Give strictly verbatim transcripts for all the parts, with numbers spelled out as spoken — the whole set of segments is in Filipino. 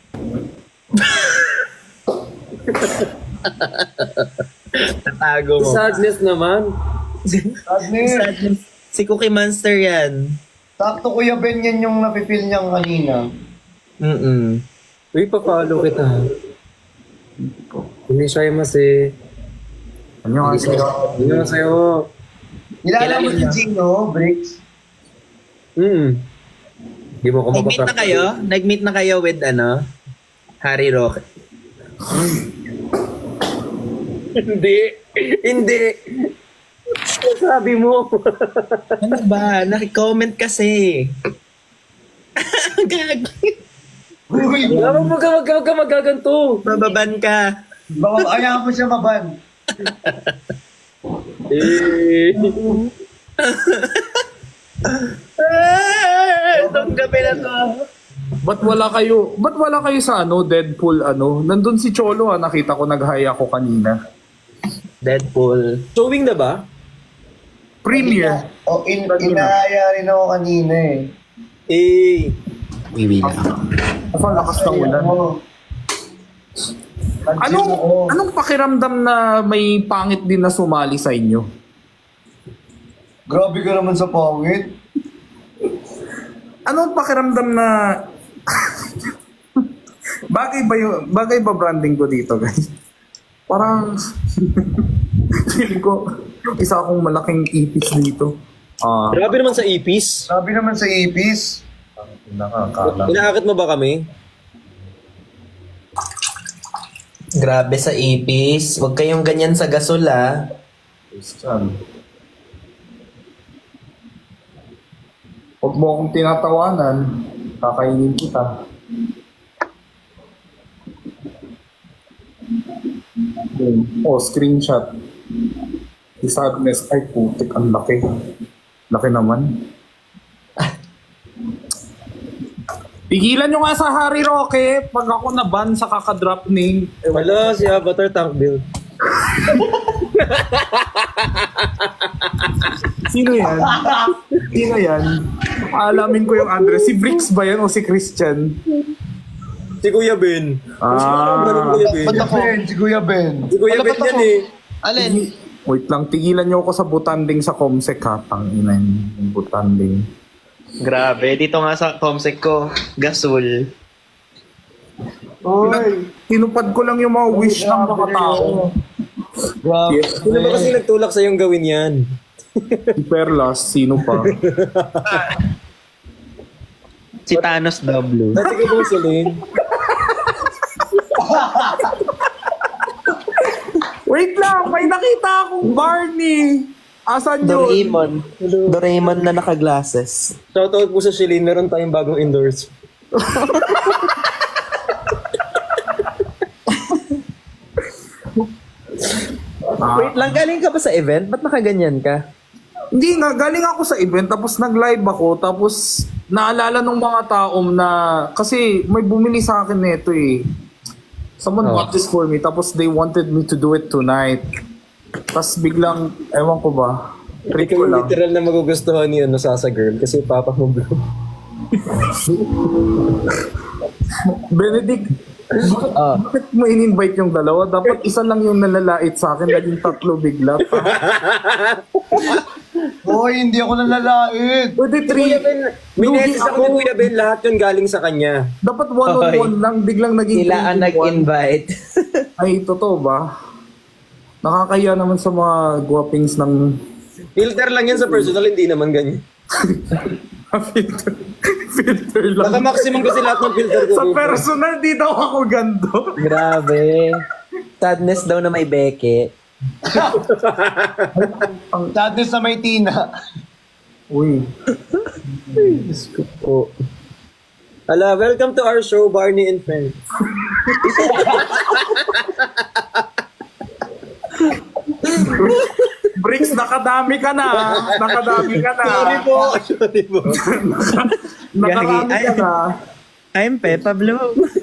Tatago mo. Sadness naman. Sadness. Sadness. Si Cookie Monster yan. Sakto Kuya Ben yan yung napipil niyang kanina. Mm-mm. Uy, pa-follow kita. Hindi siya yung mas eh. Ano nga sa'yo? Hindi nga sa'yo. Nilala mo si Gino, Bricks? Hmm. Hindi mo ko Nag-meet na mapaprak- kayo? Nag-meet na kayo with ano? Harry Roque. Hindi. Hindi. Sabi mo. Ano ba? Nakicomment kasi. Gag. Uy! Wag mo ka, wag ka, wag ka magaganto. Bababan ka. Baka kaya mo siya maban. Eh. Itong gabi na to. Ba't wala kayo, ba't wala kayo sa ano, Deadpool ano? Nandun si Cholo ha, nakita ko nag-hi ako kanina. Deadpool. Showing na ba? Premiere. O, in, inahaya rin ako kanina eh. Eh. Wiwi na. Ako lakas ng ulan. Anong, anong pakiramdam na may pangit din na sumali sa inyo? Grabe ka naman sa pangit. Anong pakiramdam na... bagay ba yung, bagay ba branding ko dito, guys? Parang... feeling ko, isa akong malaking ipis dito. Ah, Grabe naman sa ipis. Grabe naman sa ipis. nakakala. Inaakit mo ba kami? Grabe sa ipis. Huwag kayong ganyan sa gasol ah. Huwag mo akong tinatawanan, kakainin kita. Oh, screenshot. Si Sadness, ay putik, ang laki. Laki naman. Pigilan nyo nga sa Harry Roque, pag ako na-ban sa kakadrop name. Eh, Wala, si Avatar tank build. Sino yan? Sino yan? Alamin ko yung address. Si Bricks ba yan o si Christian? Si Kuya Ben. Ah. Si Kuya Ben. Ba't ako? Si Kuya Ben. Si Kuya Ben yan eh. Alin? Wait lang, tigilan nyo ako sa butanding sa Comsec ha. Tangina yung butanding. Grabe, dito nga sa Comsec ko, gasol. Oy, tinupad ko lang yung mga wish ng mga tao. Grabe. Sino ba kasi nagtulak sa yung gawin yan? Si Perlas, sino pa? Si Thanos W. Dati ko ba Celine? Wait lang, may nakita akong Barney. Asan yun? Doraemon. Doraemon na naka-glasses. Shoutout po sa Celine, meron tayong bagong indoors. Ah, Wait lang, galing ka ba sa event? Ba't nakaganyan ka? hindi nga, galing ako sa event, tapos nag-live ako, tapos naalala ng mga taong na, kasi may bumili sa akin nito eh. Someone Oh. bought this for me, tapos they wanted me to do it tonight. Tapos biglang, ewan ko ba, Hindi treat ka ko yung lang. literal na magugustuhan ni ano, Sasa Girl kasi papa mo bro. Benedict, bakit, bakit mo in-invite yung dalawa? Dapat isa lang yung nalalait sa akin, naging tatlo bigla. Hoy, hindi ako nalalait. Pwede Si three. Kuya Ben, minessage ako ni Kuya Ben, lahat yun galing sa kanya. Dapat one-on-one lang, biglang naging Sila ang three in one. nag-invite. Ay, totoo ba? Nakakaya naman sa mga guwapings ng... Filter lang yan sa personal, hindi naman ganyan. filter, filter lang. Baka maximum kasi lahat ng filter ko. Sa personal, di daw ako gando. Grabe. Sadness daw na may beke. Sadness na may tina. Uy. Diyos ko po. Hala, welcome to our show, Barney and Friends. Bricks, nakadami ka na. Nakadami ka na. Sorry po, sorry po. Nakarami ka na. I'm Peppa Blue.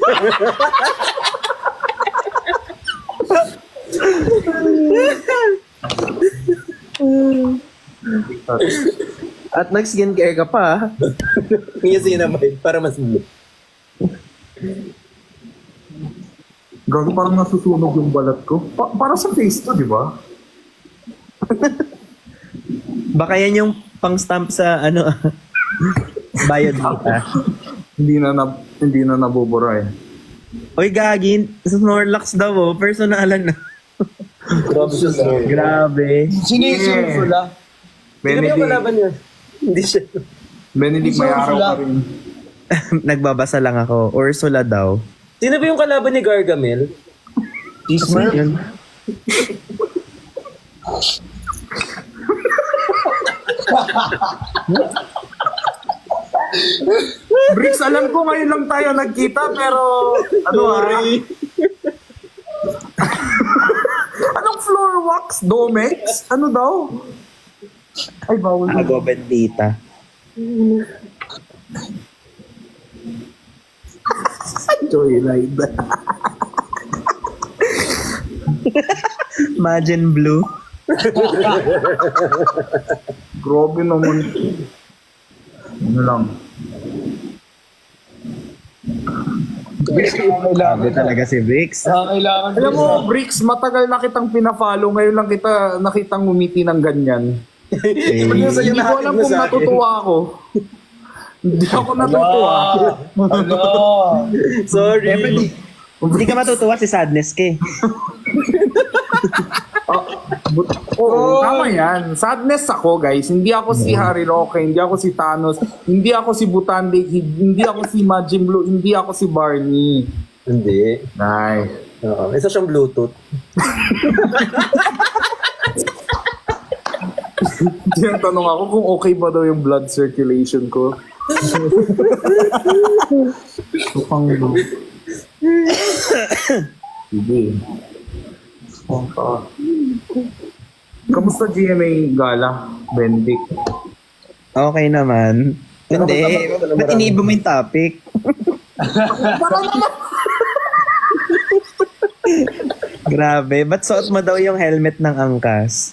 At nag-skincare ka pa. Ngayon sinabay, para mas blue. Gago, parang nasusunog yung balat ko. Pa- para sa face to, di ba? Baka yan yung pang-stamp sa ano, biodata. Hindi na, na hindi na nabubura eh. Uy, gagin. Snorlax daw oh. Personalan na. Grabe siya sa Grabe. Sino yung Yeah. Ursula? Sino ba yung Benedict, kalaban niya? Hindi siya. Benedict, may araw ka rin. Nagbabasa lang ako. Ursula daw. Sino ba yung kalaban ni Gargamel? Tismer? Yun. Bricks, alam ko ngayon lang tayo nagkita, pero ano ah? Anong floor wax? Domex? Ano daw? Ay, bawal na. Agua bendita. Joyride. Imagine blue. Grabe naman. Ano lang. Grabe talaga si Bricks. Ah, kailangan Alam mo, Bricks, matagal na kitang pinafollow. Ngayon lang kita nakitang umiti ng ganyan. Eh, Ano sa'yo Hindi ko nahatid alam mo kung sa akin? natutuwa ako. Hindi ako natutuwa. Ano? Sorry. Siyempre, di, hindi ka matutuwa si Sadness ka eh. But, oo, tama yan. Sadness ako, guys. Hindi ako si Harry Roque, hindi ako si Thanos, hindi ako si Butandig, hindi ako si Majin Blue, hindi ako si Barney. Hindi. Nice. Oo. Isa siyang Bluetooth. Tinatanong ako kung okay ba daw yung blood circulation ko. Mukhang blue. Sige. Punta. Kamusta G M A Gala, Benedict? Okay naman. Hindi. Ba't iniiba mo yung topic? Grabe. Ba't suot mo daw yung helmet ng angkas?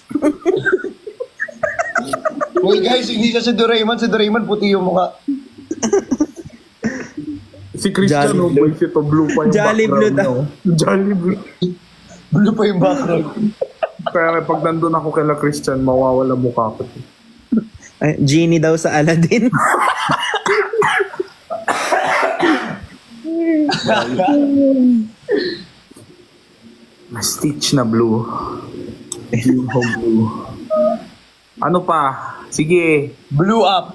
Uy guys, hindi siya si Doraemon. Si Doraemon puti yung mukha. Si Christian, Jolly no, Blue. boy, ito blue pa yung Jolly Blue background daw. niya, oh. Jolly Blue. Blue pa yung background. Kaya pag nandun ako kay Christian, mawawala mukha ko. Ay, Genie daw sa Aladdin. May Stitch na blue. Yuho blue. Ano pa? Sige. Blue up.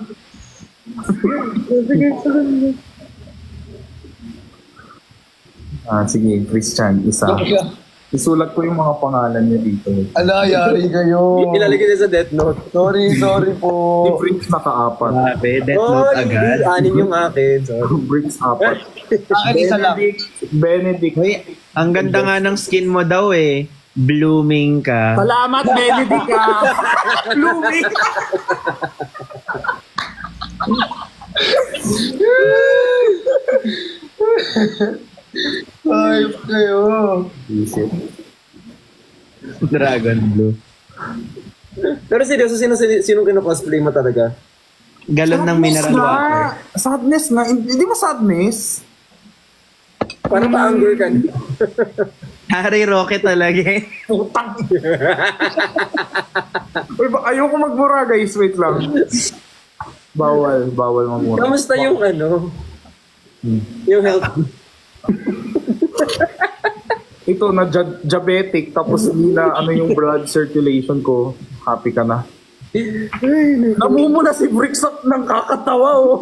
Ah, sige, Christian, isa. Isulat ko yung mga pangalan niya dito. Ala, yari kayo. Ilalagay niya sa Death Note. Sorry, sorry Si po. Bricks naka-apat. Grabe. Death Oh, Note hindi. agad. Anin yung akin. Sorry. Bricks apat. Akin isa lang. Benedict. Benedict. Uy, ang ganda nga ng skin mo daw eh. Blooming ka. Salamat, Benedict ah. Blooming. Ay, kayo. Isip. Dragon Blue. Pero seryoso, sino, sino, sinong kino-cosplay mo talaga? Galon ng mineral na. water. Sadness na. Hindi ba sadness? Parang pa-anger ka. Harry Roque talaga eh. Putang. Uy, ba- ayoko magmura guys. Wait lang. Bawal. Bawal magmura. Kamusta yung ano? Yung health? Ito na dia- diabetic tapos hindi na ano yung blood circulation ko. Happy ka na. Namumula si Bricks up ng kakatawa oh.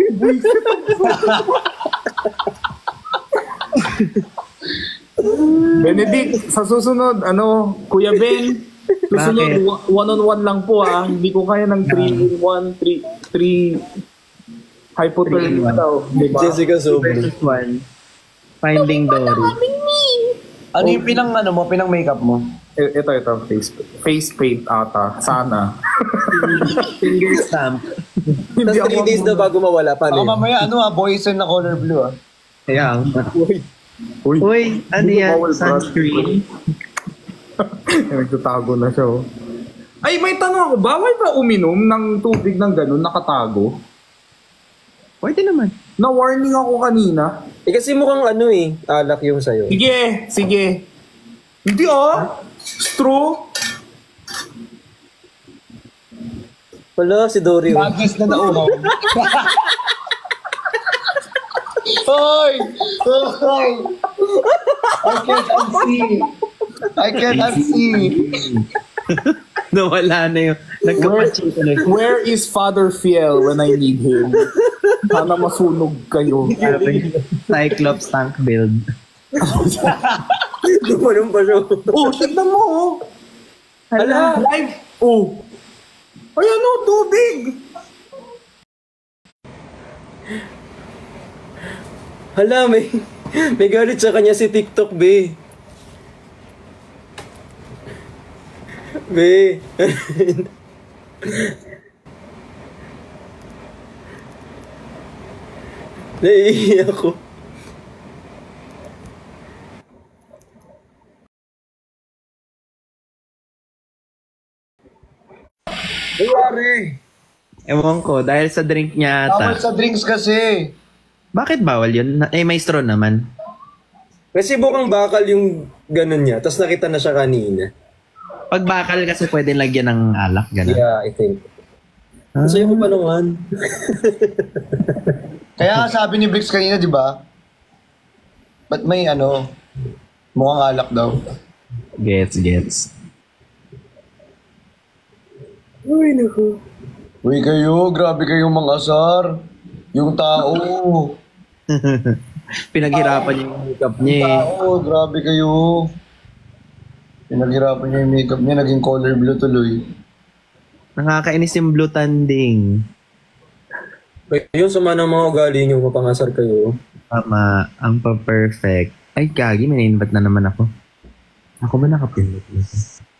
Benedict, sa susunod, ano, Kuya Ben, susunod, Bakit? wa- one-on-one lang po ah. Hindi ko kaya ng three in one, three hypothermia daw. Diba? Jessica Sobrang. Versus one. Finding Dory. Ano yung pinang ano mo, pinang makeup mo? I- Ito, ito, face, face paint ata. Sana. Finger stamp. Hindi Tapos three days na bago mawala pa Baka rin. mamaya ano ah, boysen na color blue ah. Ayan. Uy, Uy, ano Hindi ko yan? bawal, Brad. Sunscreen? nagtatago na siya oh. Ay, may tanong ako. Bawal ba uminom ng tubig ng ganun nakatago? Pwede naman. Na-warning ako kanina. Eh kasi mukhang ano eh, alak yung sayo. Sige, sige. Hindi ah. True. Wala, si Dory. oh. Bagas na nauhaw. Hoy! Hoy! I can't unsee. I can't unsee. Nawala na yun. Nagkapatsi tuloy. Where is Father Fiel when I need him? Sana masunog kayo. Cyclops tank build. Gumanon pa siya. Oh, tignan mo oh. Hala! Live. Oh. Ayan oh, tubig. Hala, may, may galit sa kanya si TikTok, be. Be. Naiiyak ako. Nangyari. Ewan ko, dahil sa drink niya Bawal ata. sa drinks kasi. Bakit bawal yun? Na- Eh, may straw naman. Kasi bukang bakal yung ganun niya, tapos nakita na siya kanina. Pag bakal kasi pwede lagyan ng alak, gano'n. Yeah, I think. Kasi ko pa naman. Kaya nga sabi ni Bricks kanina, di ba? Ba't may ano, mukhang alak daw. Gets, gets. Uy, naku. Uy kayo, grabe kayong mga asar. Yung tao. Pinaghirapan yung makeup niya eh. Tao, grabe kayo. Pinaghirapan niya yung makeup niya, naging color blue tuloy. Nakakainis yung blue tanding. Yung sama ng mga ugali niyo, mapangasar kayo. Tama, ang pa-perfect. Ay, kagi, may na-invite na naman ako. Ako ba nakapindot nito?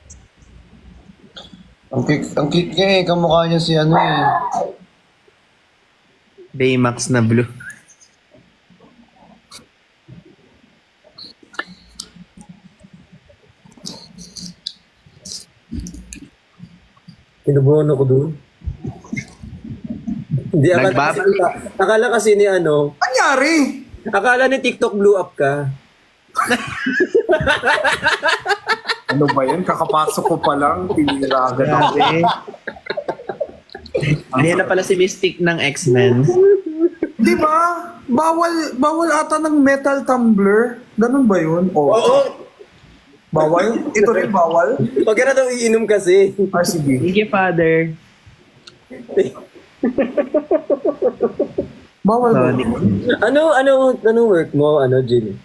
Ang kik, ang kik niya eh, kamukha niya si ano eh. Baymax na blue. Kinubuhan ako doon. Hindi, akala Nagbab- kasi, akala kasi ni ano, Anyari? akala ni TikTok blew up ka. Ano ba yan? Kakapasok ko pa lang. Tinira agad ako. Grabe. Ayan na pala si Mystic ng X-Men. Di ba? Bawal, bawal ata ng metal tumbler. Ganun ba yun? O, Oo, bawal? Ito rin bawal? wag ka na daw iinom kasi. Ah, sige. Sige, Father. Bawal ba? Sorry. Ano, ano, ano work mo, ano, Jill?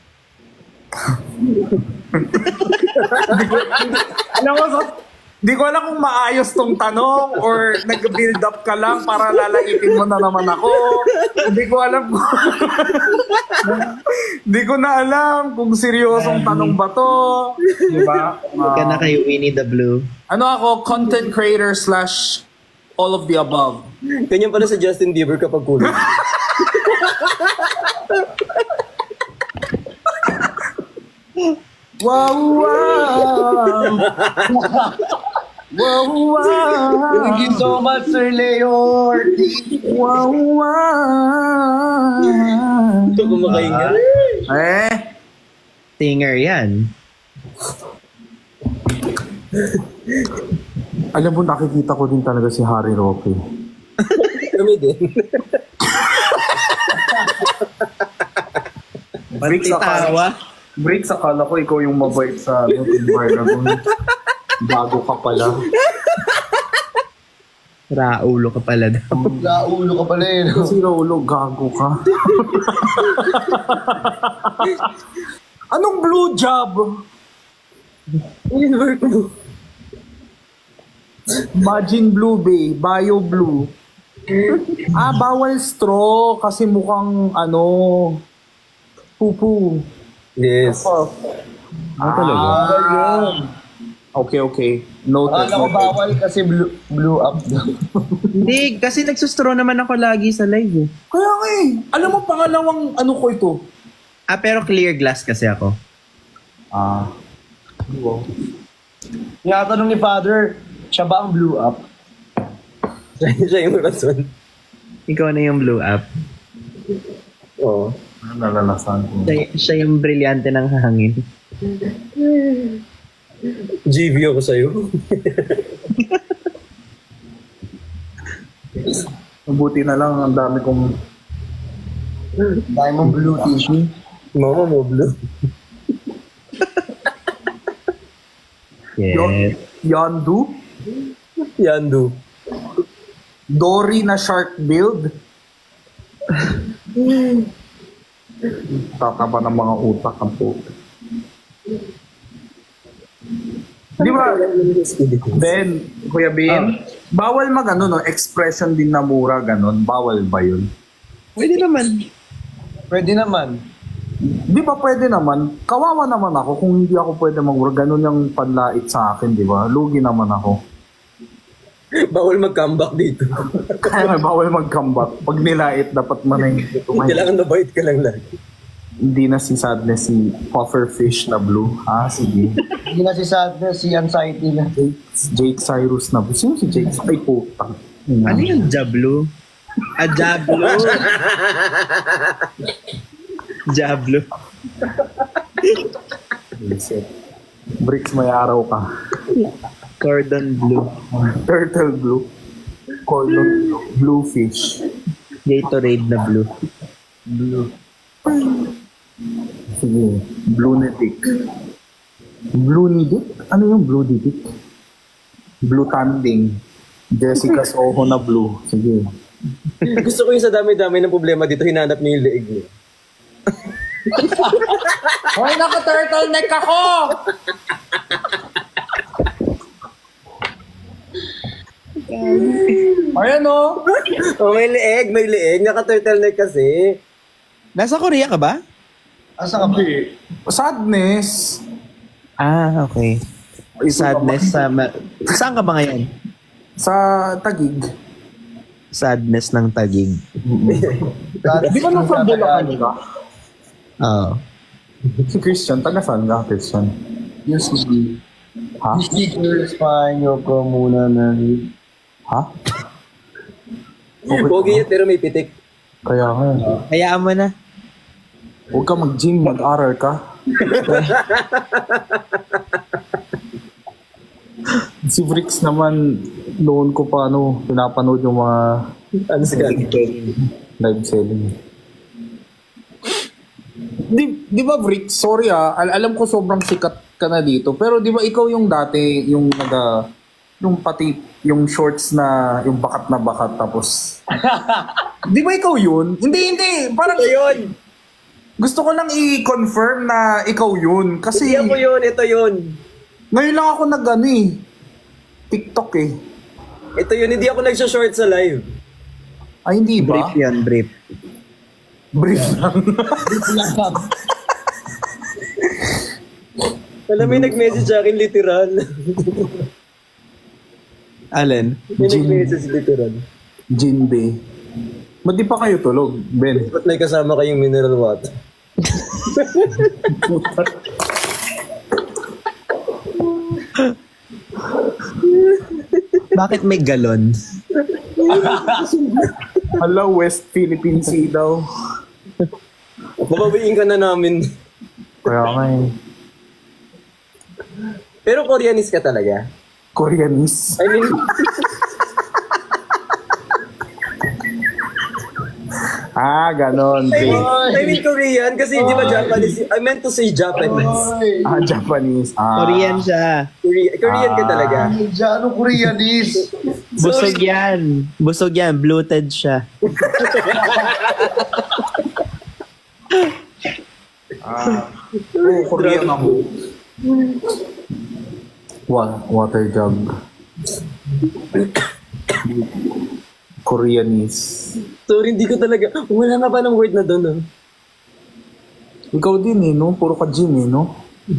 Alam mo, so, di ko alam kung maayos tong tanong or nag-build up ka lang para lalagitin mo na naman ako. Di ko alam kung... Di ko na alam kung seryosong tanong ba to. Di ba? Huwag ka na kay Winnie the Blue. Ano ako? Content creator slash all of the above. Ganyan pala si Justin Bieber kapag kulit. Wow, wow! Wow, wow! Thank you so much, Sir Leo Ortiz. Wow, wow! Ito kumakainga. Eh? Singer yan. Alam mo, nakikita ko din talaga si Harry Roque. Kami din. Break sa Tawa. Break sa kala ko, ikaw yung mabait sa ano, Barnagon. Bago ka pala. Raulo ka pala daw. Laulo ka pala eh. No? Si Rolo, gago ka. Anong blue job? Yung work mo. Imagine blue, bay. Bio blue. Ah, bawal straw kasi mukhang ano, pupu. Yes. Ah, talaga? Okay, okay. Noted. Akala ko noted. bawal kasi blue, blue up daw. Hindi, kasi nagsustro naman ako lagi sa live eh. Kaya nga eh. Alam mo, pangalawang ano ko ito. Ah, pero clear glass kasi ako. Ah. Tinatanong ni Father, siya ba ang blue up? Siya yung rason. Ikaw na yung blue up. Oo. Ano nalalasan ko? Siya, siya yung brilyante ng hangin. G V ako sa'yo. Mabuti na lang, ang dami kong... Dahil mong blue tissue. Mama mo, blue. Yes. Yondu? Yandu. Dory na shark build? Tataba ng mga utak ang po. Di ba, Ben, Kuya Ben, bawal mag ano, no, expression din na mura, ganon. Bawal ba yun? Pwede naman. Pwede naman. Di ba pwede naman? Kawawa naman ako kung hindi ako pwede mag-mura. Ganon yung panlait sa akin, di ba? Lugi naman ako. Bawal mag-comeback dito. Kaya nga, bawal mag-comeback. Pag nilait, dapat manay. Kailangan mabait ka lang lagi. Hindi na si Sadness, si Pufferfish na blue. Ah, sige. Hindi na si sadness, si anxiety na. Jake, Jake Cyrus na blue. Sino si Jake? Ay, puta. Ano yung Jablo? Ah, Jablo. Jablo. Bricks, may araw ka. Cordon blue. Turtle blue. Cordon blue. Blue fish. Gatorade na blue. Blue. Sige. Blue Nidic. Blue Nidic? Ano yung Blue Nidic? Blue Tanding. Jessica Soho na blue. Sige. Gusto ko yung sa dami-dami ng problema dito, hinanap niyo yung leeg niyo. Hoy, naka-turtleneck ako! Ayan o. Oh, may leeg, may leeg. Naka-turtleneck kasi. Nasa Korea ka ba? Asa ka ba? Sadness. Ah, okay. Sadness sa... Ma- Saan ka ba ngayon? Sa Tagig. Sadness ng Tagig. Di ba nasa Bulacan ka? Oo. Si Christian, taga saan ka, Christian? Yung si... Ha? Stickers pa nyo ko muna na... Ha? Pogi yan, pero may pitik. Kaya nga. Hayaan mo na. Huwag ka mag-gym, mag-aral ka. Si Bricks naman, noon ko pa ano, pinapanood yung mga Ano sa live selling. Di, di ba Bricks, sorry ah, al- alam ko sobrang sikat ka na dito, pero di ba ikaw yung dati, yung naga, yung pati, yung shorts na, yung bakat na bakat, tapos, di ba ikaw yun? Hindi, hindi, parang, Ito yun! gusto ko lang i-confirm na ikaw yun, kasi, Hindi ako yun, ito yun. ngayon lang ako nag ano eh, TikTok eh. Ito yun, hindi ako nag-short sa live. Ay, hindi ba? Brief yan, brief. Brief lang. Alam mo, may nag-message sa akin literal. Alin? May nag-message literal. Jinbe. Ba't di pa kayo tulog, Ben? Ba't may kasama kayong mineral water? Bakit may galon? Hala, West Philippine Sea daw. Mababayin ka na namin. Kaya nga eh. Pero Koreanis ka talaga? Koreanis. I mean, Ah, ganon. I mean, Ben. I mean Korean kasi di ba Japanese? I meant to say Japanese. Ah, Japanese. Ah. Korean siya. Korea, Korean ka talaga. Diyan, ano Koreanis? Busog yan. Busog yan. Bloated siya. Ah. Oh, Korean ako. Wa- water jug. Koreanis. Sorry, hindi ko talaga. Wala nga ba ng word na doon? Oh? Ikaw din eh, no? Puro ka gym eh, no?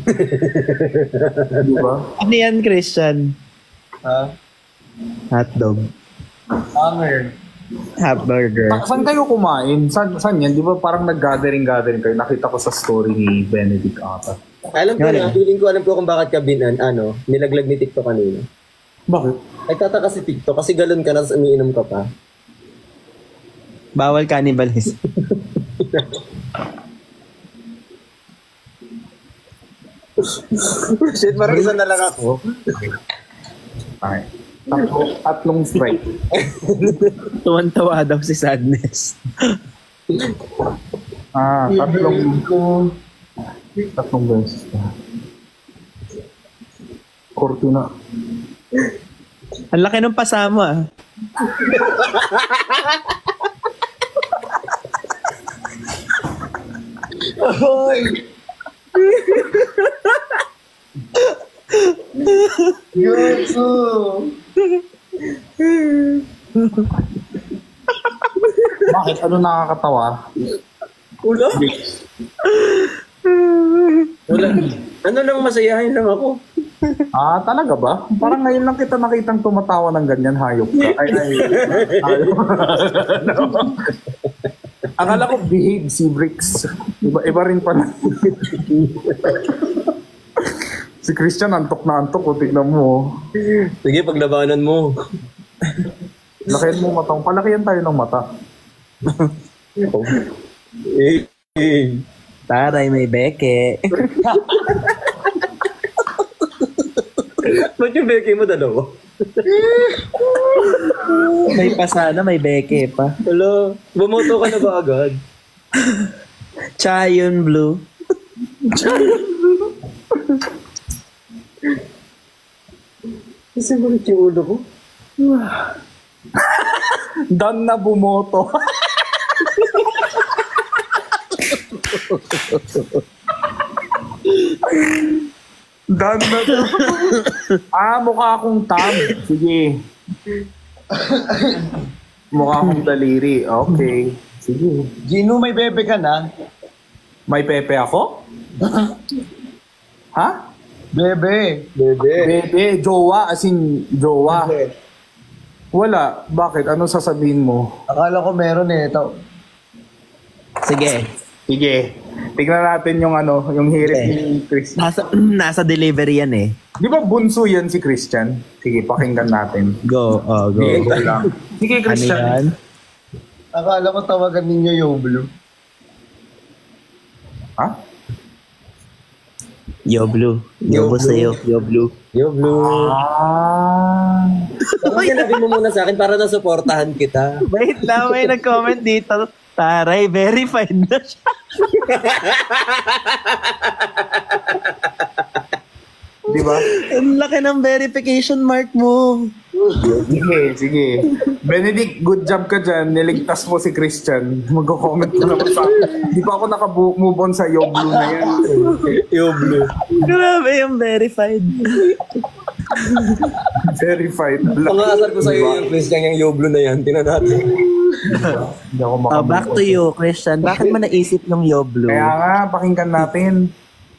Di ba? Ano yan, Christian? Ha? Hotdog. Hanger. Hamburger. Pa- saan kayo kumain? Saan, saan yan? Di ba parang nag-gathering-gathering kayo? Nakita ko sa story ni Benedict ata. Alam ko Yan na, eh. feeling ko alam ko kung bakit ka binan, ano, nilaglag ni TikTok kanina. Bakit? Nagtataka si TikTok kasi galon ka na, umiinom ka pa. Bawal cannibalism. Shit, parang isa na lang ako. Okay. Tatlo, tatlong strike. Tuwan-tawa daw si Sadness. Ah, tatlong... Tatlong beses. Cortina. Ang laki ng pasama. Hoy! Yoso! Bakit? Ano nakakatawa? Wala. Wala. Ano lang, masayahin lang ako. Ah, talaga ba? Parang ngayon lang kita nakitang tumatawa ng ganyan, hayop ka. Ay, ay. Hayop. Akala ko behave si Bricks. Iba, iba rin pala. Si Christian, antok na antok. O, tignan mo. Sige, paglabanan mo. Lakihan mo matang. Palakihan tayo ng mata. Eh, eh. Taray, may beke. Ba't yung beke mo dalawa? May pasana, may beke pa. Wala. Bumoto ka na ba agad? Chayon Blue. Kasi bakit yung ulo ko? Dan na bumoto. Dan na. Ah, mukha akong tam. Sige. Mukha akong daliri. Okay. Sige. Gino, may bebe ka na? May pepe ako? Ha? Bebe. Bebe. Bebe, jowa, as in jowa. Wala. Bakit? Ano sasabihin mo? Akala ko meron eh. Ito. Sige. Sige. Tignan natin yung ano, yung hirit Okay. ni Christian. Nasa, nasa delivery yan eh. Di ba bunso yan si Christian? Sige, pakinggan natin. Go, oh, go. Sige, lang. Sige, Ano Christian. yan? Akala ko tawagan ninyo yung blue. Ha? Yo Blue. Yo, Yo, Blue sa'yo. Yo Blue. Yo, Blue. Ah. Bakit sinabi mo muna sa akin para nasuportahan kita? Wait lang, may nag-comment dito. Taray, verified na siya. Di ba? Ang laki ng verification mark mo. Sige, sige. Benedict, good job ka dyan. Niligtas mo si Christian. Mag-comment ko naman sa akin. Di pa ako naka-move on sa Yo Blue na yan. Yo, Blue. Grabe yung verified. Verified. Pangasar ko sa'yo yung Christian yung Yo, Blue na yan. Tinan natin. Hindi ako Oh, makamove back on. to you, Christian. Bakit mo naisip yung Yo Blue? Kaya nga, pakinggan natin.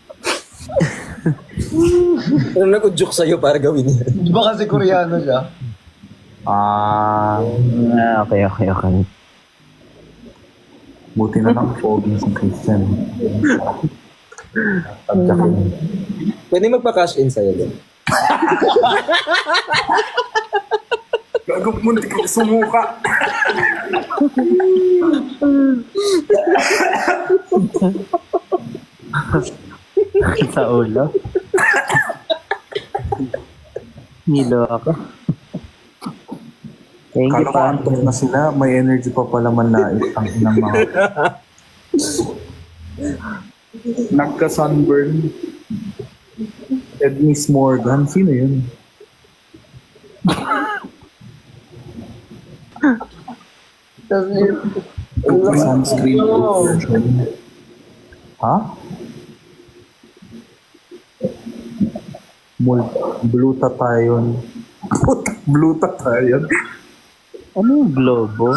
Ano nag-udyok sa'yo para gawin yan? Di ba kasi Koreano siya? Ah, Ah, okay, okay, okay. buti na lang foging si Christian. Tadyakin. Pwede magpa-cash in sa'yo din. Gagawin mo, hindi ko sumuka. Sa ulo. Hilo ako. Thank you, Kala ko pa. antok na sila, may energy pa pala manlait ang inang mga. Nagka-sunburn. Ednis Morgan, sino yun? Sunscreen version. Ha? Mul blue tatayon. Blue tatayon. Ano yung globo?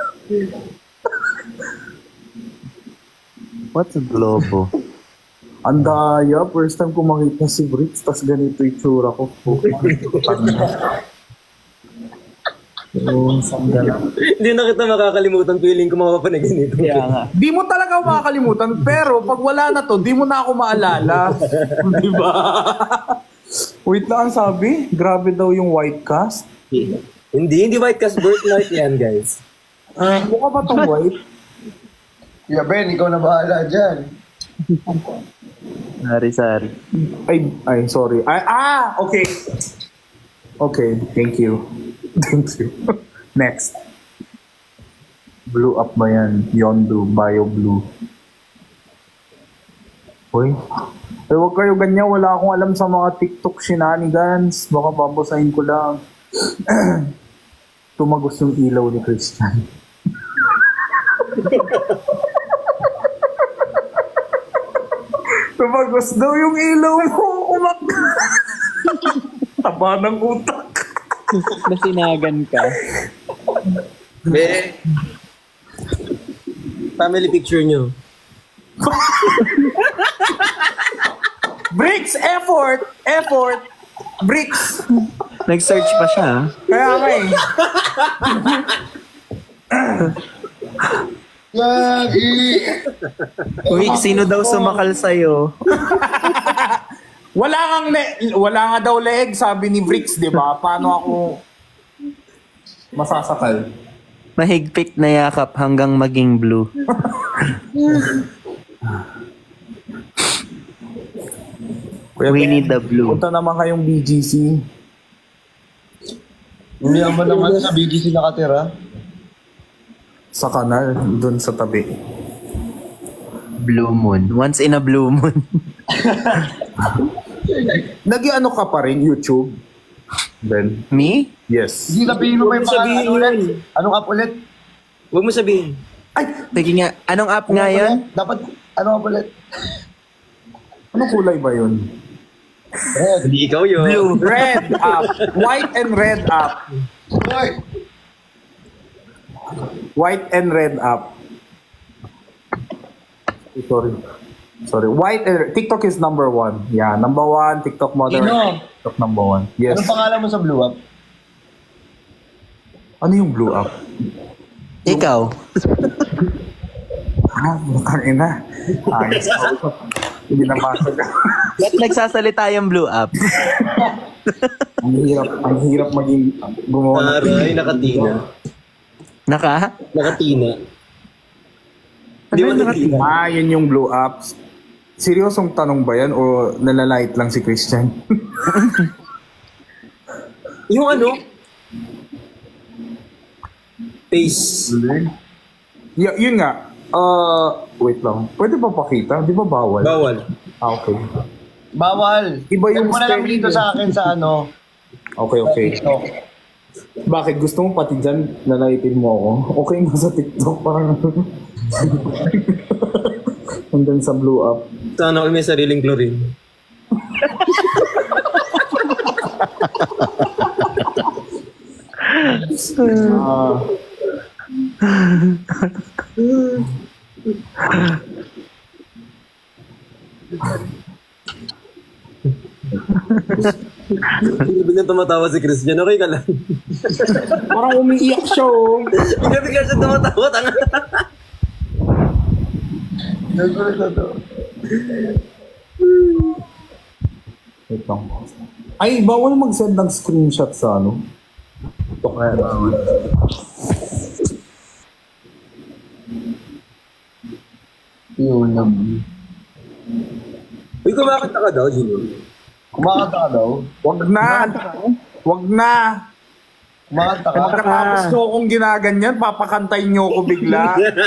What's a globo? Ang daya, first time ko makita si Bricks, tas ganito yung tsura ko. Oh, sandal. Hindi na kita makakalimutan. Feeling ko mapapanaginip. Kaya nga. Di mo talaga makakalimutan, pero pag wala na to, di mo na ako maalala. Di ba? Wait lang, ang sabi, grabe daw yung white cast. Hindi, hindi white cast birthmark yan, guys. Mukha ba tong white? Yeah, Ben, ikaw na bahala dyan. Sorry, sorry. Ay, ay, sorry. Ay, ah, okay. Okay, thank you. Thank you. Next. Blue up ba yan? Yondu, Bio Blue. Uy. Eh, huwag kayo ganyan. Wala akong alam sa mga TikTok shenanigans. Baka babasahin ko lang. Tumagos yung ilaw ni Christian. Tumagos daw yung ilaw mo. Umak. Taba ng utak. Nasinagan ka. Be. Family picture nyo. Bricks! Effort! Effort! Bricks! Nag-search pa siya. ah. Kaya nga eh. Gagi! Uy, sino daw sumakal sa'yo? Wala kang le- wala nga daw leg, sabi ni Bricks, di ba? Paano ako masasakal? Mahigpit na yakap hanggang maging blue. We need the blue. Punta naman kayong B G C. Hindi naman naman sa B G C nakatira. Sa kanal, dun sa tabi. Blue moon. Once in a blue moon. Nag-ano ka pa rin, YouTube? Ben? Me? Yes. Hindi sabihin mo may Huwag mo pangalan sabihin ulit. yun. Anong app ulit? Huwag mo sabihin. Ay! Sige nga, anong app nga Anong yun? ulit? Dapat, anong app ulit? Anong kulay ba yun? Red. Hindi ikaw yun. Blue. Red up. White and red up. Hoy! White and red up. Eh, Sorry. Sorry. White and TikTok is number one. Yeah, number one. TikTok model. Sino? TikTok number one. Yes. Anong pangalan mo sa Blue App? Ano yung blue up? Ikaw. Ah, bukang ina. Ayos ako. Hindi na masag. Ba't nagsasalita yung blue app? Ang hirap, ang hirap maging gumawa ng Aray, nakatina. Naka? Nakatina. Ano yung nakatingin? Ah, yun yung blue ups. Seryosong tanong ba yan o nalalait lang si Christian? Yung ano? Face. y- yun nga. Uh, wait lang. Pwede ba pakita? Di ba bawal? Bawal. Ah, okay. Bawal. Iba yung Send mo na lang spelling dito eh. sa akin sa ano. Okay, okay. TikTok. Bakit? Gusto mo pati dyan nalaitin mo ako? Okay nga sa TikTok. Parang hanggang sa blue up. Sana ako may sariling chlorine. Ah. Biglang tumatawa si Christian. Okay ka lang. Parang umiiyak siya oh. Biglang bigla siya tumatawa. Tanga. Nagulat na to. Wait lang. Ay, bawal mag-send ng screenshot sa ano? TikTok na bawal. Yun lang. Uy, kumakanta ka daw, Junior. Kumakanta ka daw? Wag na! Wag na! Kumakanta ka? Pagkatapos nyo akong ginaganyan, papakantayin nyo ako bigla.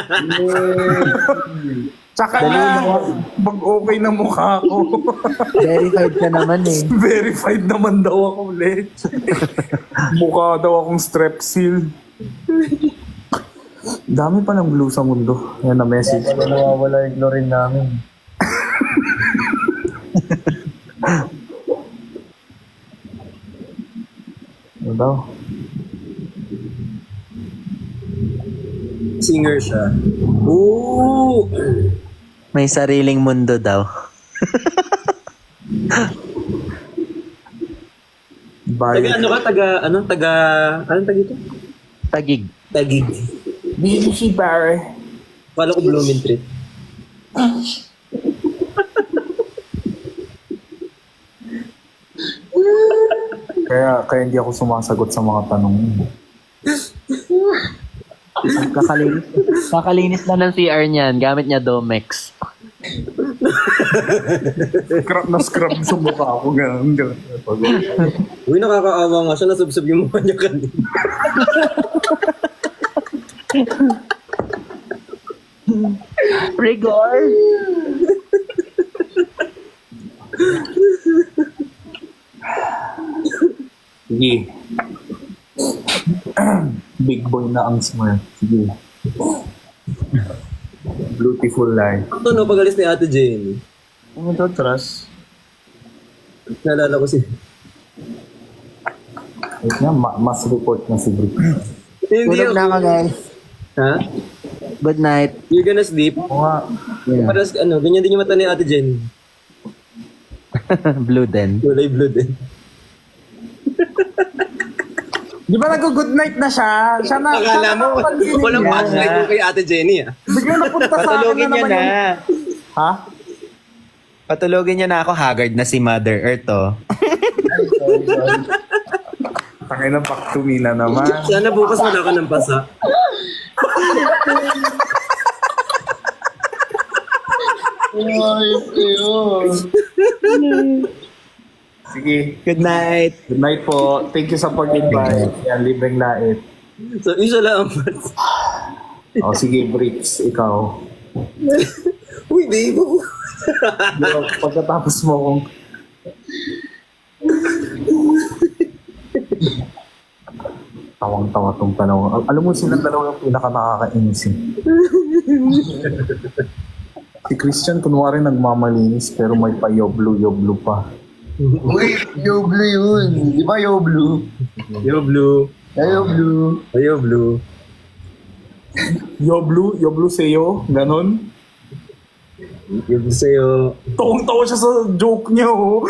Tsaka na, pag okay na mukha ko. Verified ka naman eh. Verified naman daw ako ulit. Mukha daw akong strepsil. Dami pa ng blue sa mundo. Yan na message. Wala nawawala yung chlorine namin. Ano daw? Singer siya. Ooh! May sariling mundo daw. Taga Bye. ano ka? Taga, ano? Taga, anong tag ito? Tagig. Tagig. B B C pare. Kala ko Blooming Treat. Kaya, kaya hindi ako sumasagot sa mga tanong mo. Kakalinis, kakalinis lang ng C R niyan. Gamit niya Domex. Scrap na scrap sa mukha ko. Ganun, ganun. Uy, nakakaawa nga siya. Nasubsob yung mukha niya kanina. Rigor! Sige. Big boy na ang smile. Sige. Beautiful life. Ito no, pag-alis ni Ate Jane. Ano to, trust? Naalala ko si... Wait nga, ma- mas report na si Brick. Hindi Tulog na ako, guys. Ha? Good night. You're gonna sleep? Oo nga. Yeah. Paras, ano, ganyan din yung mata ni Ate Jane. Blue den. Kulay blue din. Di ba nag-good night na siya? Siya na, siya Akala na mo, napansin walang niya. patay ko kay Ate Jenny ah. Biglang napunta sa akin na Patulogin niya naman na. yung... Ha? Patulogin niya na ako. Haggard na si Mother Earth, oh. Tangay na back to me na naman. Sana bukas wala ka ng pasa. Ayos kayo. Sige. Good night. Good night po. Thank you sa pag-invite. Yan, libreng lait. So, isa lang. O sige, Bricks, ikaw. Uy, babe. Yo, pagkatapos mo kung... Tawang-tawa tong dalawa. Al- Alam mo, silang dalawa yung pinaka-nakakainis eh. Si Christian, kunwari nagmamalinis, pero may pa yoblu-yoblu pa. Uy, yo blue yun. Di ba yo blue? Yo, blue. Yo blue. Yo, blue. Yoblu, yoblu sa'yo, ganon. Yo, blue sa'yo. Tawang-tawa siya sa joke niya, oh.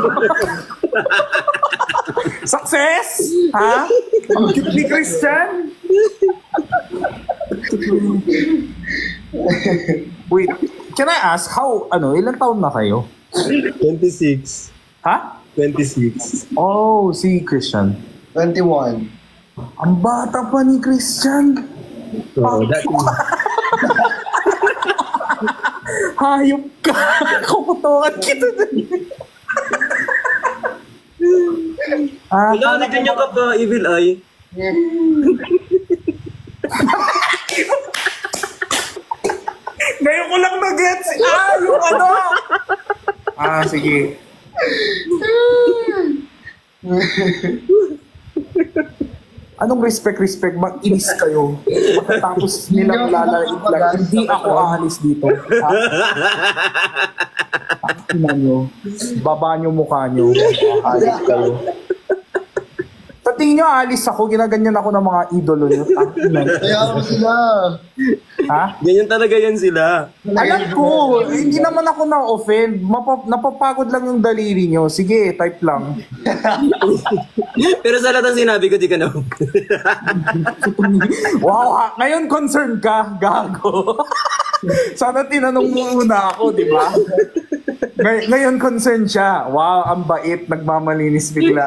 Success! Ha? Ang cute ni Christian! Wait, can I ask, how, ano, ilang taon na kayo? twenty-six. Ha? twenty-six. Oh, si Christian. twenty-one. Ang bata pa ni Christian. So, that Hayop ka! Kukutungan kita dun. Ah, wala na ganyan ka pa, Evil Eye. ngayon ko lang nag-gets. Ah, yung ano. Ah, sige. Anong respect-respect? Mag-inis kayo. Pagkatapos nilang lalait lang, hindi ako aalis dito. Ha? Tingnan nyo. Baba nyo mukha nyo. Aalis kayo. Sa tingin nyo, aalis ako. Ginaganyan ako ng mga idolo nyo. Tingnan. Kaya ako sila. Ha? Ganyan talaga yan sila. Alam ko, hindi naman ako na-offend. Mapa- napapagod lang yung daliri nyo. Sige, type lang. Pero sa lahat ng sinabi ko, di ka na. Wow, ha? Ngayon concerned ka, gago. Sana tinanong mo muna ako, di ba? Ngay- ngayon concerned siya. Wow, ang bait, nagmamalinis bigla.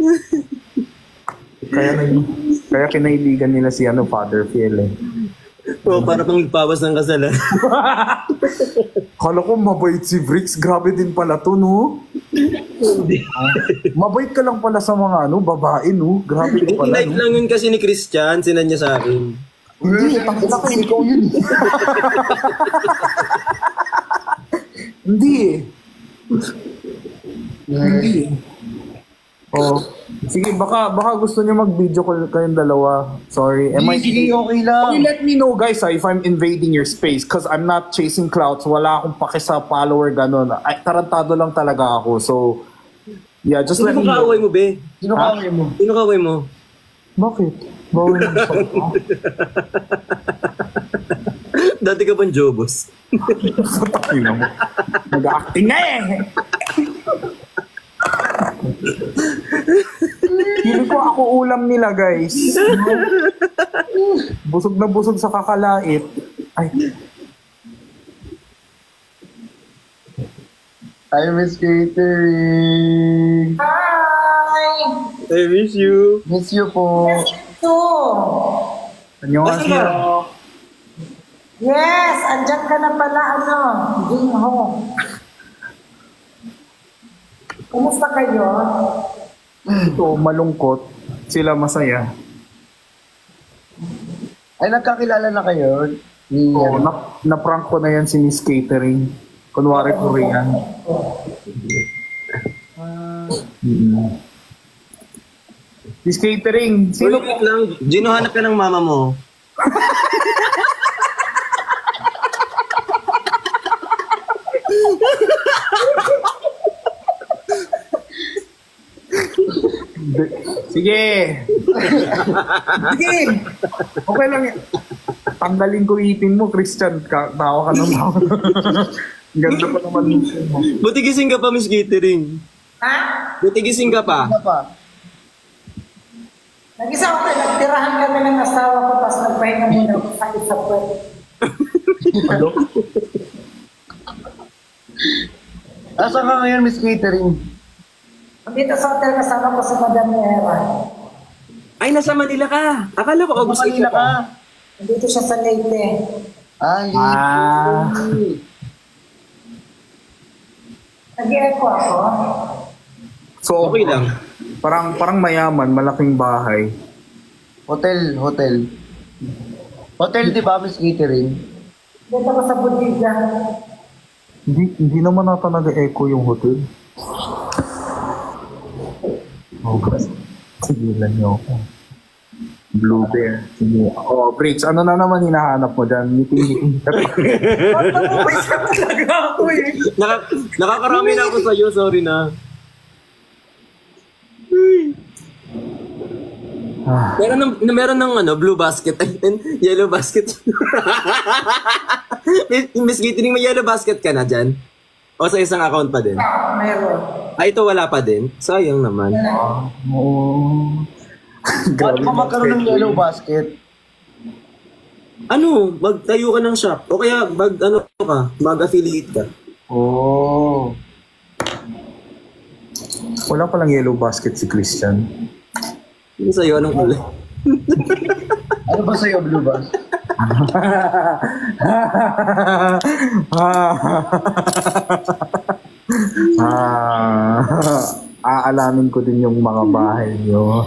Kaya na kaya kinaibigan nila si ano, Father Phil eh. Oo, para pang nagpawas ng kasalan. Kala ko mabait si Bricks, grabe din pala to, no? Mabait ka lang pala sa mga ano, babae, no? Grabe din pala, Like no? lang yun kasi ni Christian, sinan niya sa akin. Hindi, tangina ka, ikaw yun. Hindi eh. Hindi eh. Oh, sige, baka baka gusto niyo mag-video call kayong dalawa. Sorry. Am I Sige, okay lang. Okay, let me know guys ah, if I'm invading your space because I'm not chasing clouds. Wala akong pake sa follower ganun. Ay, tarantado lang talaga ako. So, yeah, just Sino let me know. kaaway mo, be? Sino Ha? kawin mo? Sino kaaway mo? Bakit? Bawal mo sa Dati ka pang Jobos. Ina mo. Nag-acting na eh. Hindi ko ako ulam nila, guys. Busog na busog sa kakalait. Ay, I miss catering. I miss you. Miss you po. 안녕하세요. Yes, andyan ka na pala, ano, Jingho. Kumusta kayo? Ito, malungkot. Sila masaya. Ay, nagkakilala na kayo? Ni, Oo, ano? na, na-prank ko na yan si Miss Catering. Kunwari Korean. Mm. Miss Catering, Sino sino? wait lang? Gino, hanap ka ng mama mo. Sige. Sige. Okay lang yan. Tanggalin ko ipin mo, Christian. Ka tawa ka naman. Ganda pa naman mo. Buti gising ka pa, Miss Catering. Ha? Buti gising ka pa. Ano pa? Nag-isa ako, nagtirahan kami ng asawa ko, tapos nagpahinga muna ako sakit sa puwet. Ano? Nasaan ka ngayon, Miss Catering? Dito sa hotel, kasama ko si Madam Nera. Ay, nasa Manila ka. Akala ko August Manila ka. ka. Dito siya sa Leyte. Ay, Ah. Nag-i-echo ako. So, Okay lang. Parang, parang mayaman, malaking bahay. hotel, hotel. Hotel, di ba, Miss Catering? Dito ko sa Budiga. Hindi, hindi naman nata nag-echo yung hotel. Oh, sigilan niyo ako. Blue Bear. Sige. Oh, Briggs, ano na naman hinahanap mo dyan? Meeting-meeting. Ba't nabuwis ka talaga ako eh? Naka, nakakarami na ako sa'yo, sorry na. Ah, Meron ng, meron ng ano, blue basket and yellow basket. Miss Catering, may yellow basket ka na dyan? O sa isang account pa din? Meron. Ay, ito wala pa din? Sayang naman. oh. Paano ka magkaroon ng yellow basket? Ano, magtayo ka ng shop. O kaya, mag, ano ka, mag-affiliate ka. Oh. Wala palang yellow basket si Christian. Ano sa'yo, anong kulay? Ano ba sa'yo, blue bas? ah, aalamin ko din yung mga bahay niyo.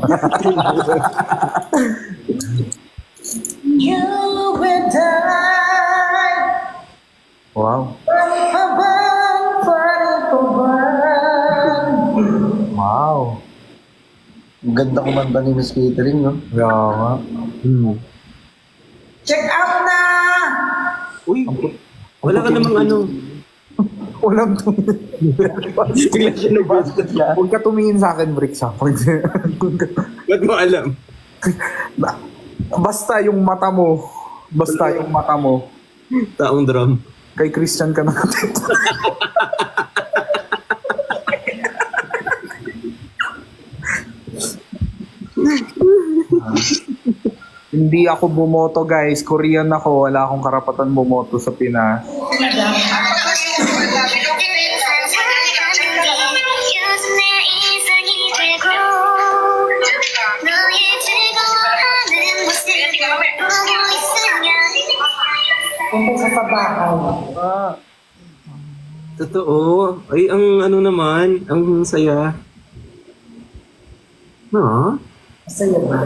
You will die. Wow. Panipaban, panipaban. Wow. Ang ganda kumanta ni Miss Catering, no? Kaya nga. Hmm. Check out na! Uy, wala ka namang ano. Walang tumingin. Bigla siya nag-basket siya. Huwag ka tumingin sa akin, Bricks, ha? Huwag ka- Ba't mo alam? Na- Basta yung mata mo. Basta yung mata mo. Taong drum. Kay Christian ka natin. Hindi ako bumoto, guys. Korean ako. Wala akong karapatan bumoto sa Pinas. Punta sa pabahay. Ah, Totoo. Ay, ang ano naman, ang saya. Ha? Masaya ba?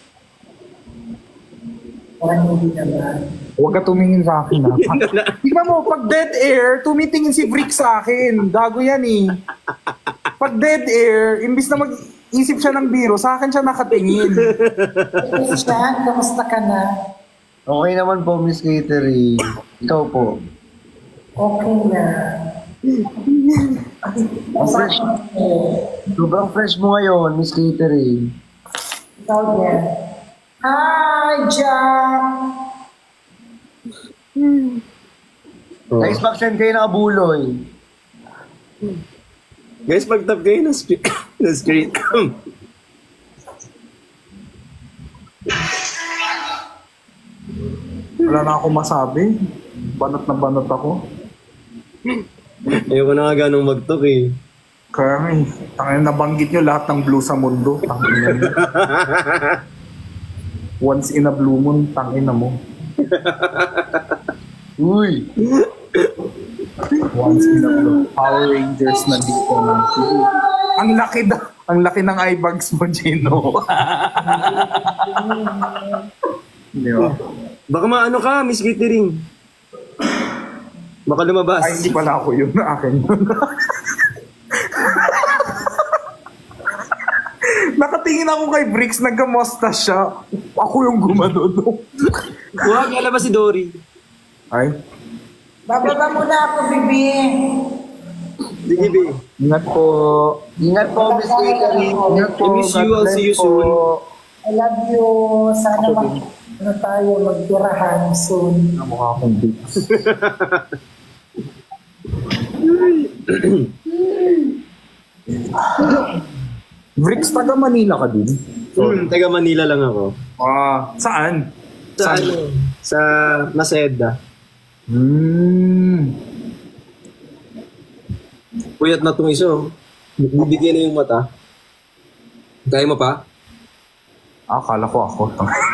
Parang hindi naman. Huwag ka tumingin sa akin, ha? Tingnan mo, pag dead air, tumitingin si Brick sa akin. Gago yan, eh. Pag dead air, imbis na mag-isip siya ng biro, sa akin siya nakatingin. Christian, kamusta ka na? okay naman po, Miss Catering. Ikaw po. Okay na. Ang fresh. Sobrang fresh mo ngayon, Miss Catering. Ikaw din. Hi, Jack! Oh. Guys, mag-send kayo ng abuloy. Guys, pag-tap kayo ng screen. ng screen. Wala na ako masabi. Banat na banat ako. Ayoko na nga ganong mag-talk eh. Kaya nga, eh, tangin nabanggit nyo lahat ng blue sa mundo. Tangin na. Once in a blue moon, tangina mo. Uy! Once in a blue Power Rangers na dito na. Ang laki da, ang laki ng eye bags mo, Gino. Di ba? Baka maano ka, Miss Glittering. Baka lumabas. Ay, hindi pala ako yun. Akin yun. Nakatingin ako kay Bricks, nagka-mustache siya. Ako yung gumano doon. Huwag, ba si Dory. Ay, Bababa muna ako, bibi. Sige, be. ingat po. Ingat po, Miss Glittering. Ingat po. I miss God you, I'll bless see you po. soon. I love you. Sana mag, ano tayo, magtirahan soon. Mukha akong Bricks. Bricks, taga Manila ka din? Hmm, taga Manila lang ako. Ah, saan? Sa ano? Sa Maseda. Hmm. Puyat na itong isa. oh. Bibigyan na yung mata. Kaya mo pa? Ah, akala ko ako.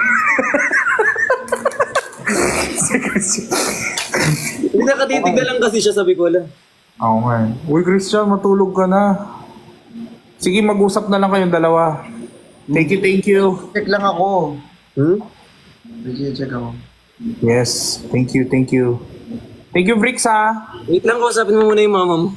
Hindi nakatitig na lang kasi siya sa Bicola. Oo nga eh. Uy, Christian, matulog ka na. Sige, mag-usap na lang kayong dalawa. Thank you, thank you. Check lang ako. Hmm? Sige, check ako. Yes, thank you, thank you. Thank you, Bricks, ha? Wait lang, kausapin mo muna yung mama mo.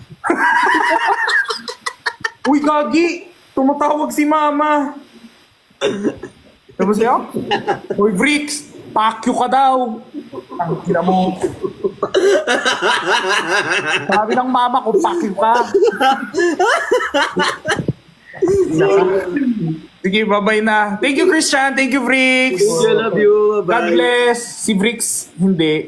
Uy, Gagi! Tumatawag si Mama! Tapos siya? Uy, Bricks! Pakyo ka daw! Ang kina mo. Sabi ng mama ko, pakyo ka. Sige, bye-bye na. Thank you, Christian. Thank you, Bricks. I love you. God Bye. bless. Si Bricks, hindi.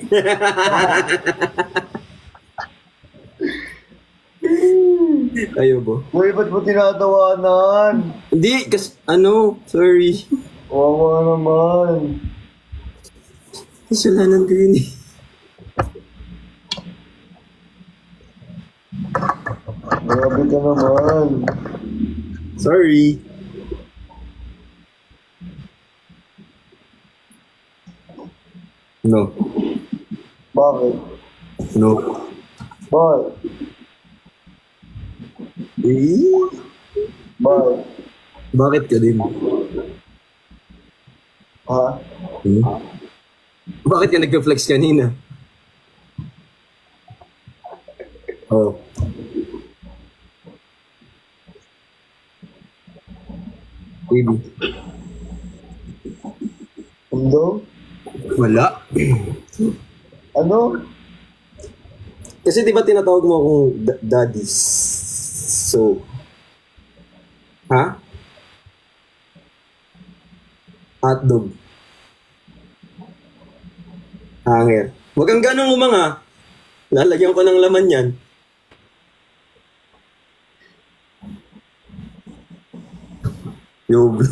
Ayaw ba? Uy, ba't mo tinatawanan? Hindi, kasi ano, sorry. Wawa naman. Kasalanan ko yun eh. Grabe ka naman. Sorry. No. Bakit? No. Bakit? Eh? Bakit? Bakit ka din? Ha? Hmm? Bakit ka nagka-flex kanina? Oh. Baby. Ano? Wala. Ano? Kasi di ba tinatawag mo akong da- daddy? So, ha? Hotdog. Hanger. Huwag kang ganong umanga. Lalagyan ko ng laman yan. Yo, bro.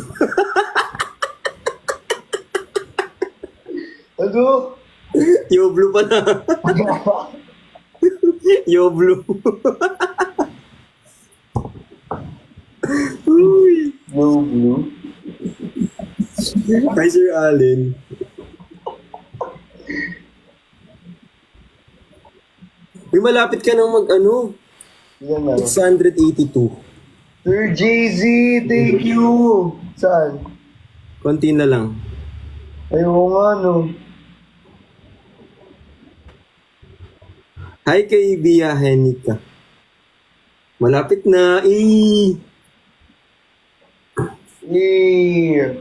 Ano? Yo, blue pa na. Yo, blue. Uy. No blue? Hi, Sir Allen. Uy, malapit ka nang mag, ano, Yan na. six eighty-two. Sir Jay-Z, thank you. Saan? Konti na lang. Ayaw nga, no. Hi kay Bia Henika. Malapit na. Eh. Yeah.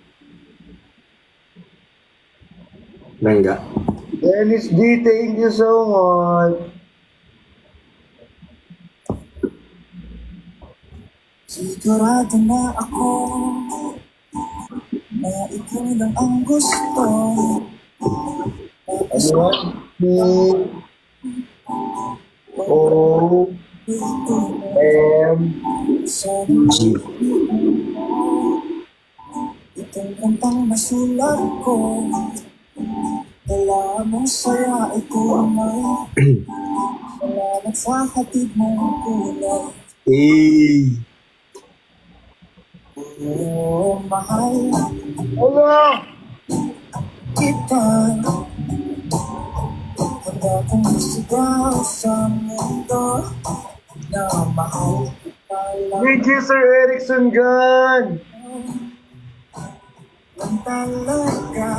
Langga. Dennis D, thank you so much. Sigurado na ako na ikaw lang ang gusto. Ano? D, O, M, G. Itong kantang masulat ko, dala mong saya ito may salamat sa hatid mong kulay. Eh. Oh, mahal, Hello! kita. Handa kong isigaw sa mundo na mahal kita lang Thank you, Sir Erickson Gun! talaga.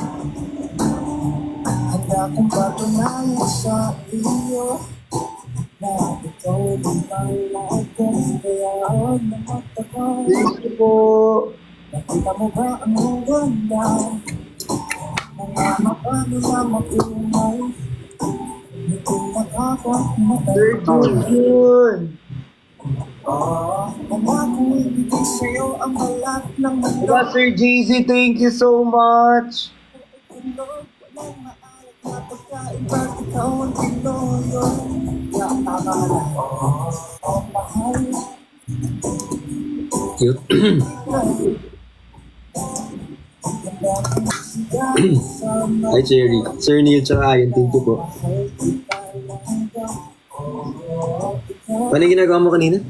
Handa kong patunayan sa iyo na ikaw din mahal ko. Kaya na matagal. Thank you po! Nakita mo ba ang ganda? Mga mata nila makulay. Hindi nakakamatay. Sir Jun! Oh, pangako ibigay sa'yo ang balat ng mundo. Diba, Sir J Z, thank you so much! Walang maalat na pagkain, ba't ikaw ang tinoyo? Kaya tama na, oh, mahal. Cute. Hi, Cherry. Sir Neil, tsaka Ayan, thank you po. Ano yung ginagawa mo kanina?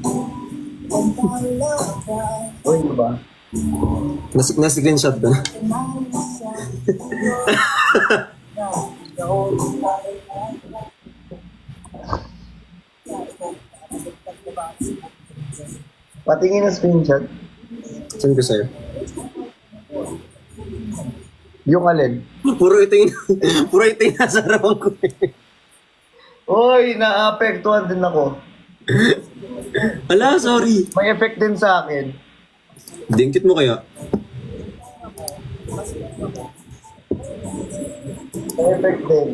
Uy, diba? Nas na-screenshot ka na? Patingin na screenshot. Saan ko sa'yo? Yung alin. Puro ito yung, puro ito yung nasa harapan ko. Uy, naapektuhan din ako. Ala, sorry. May effect din sa akin. Dingkit mo kaya? May effect din.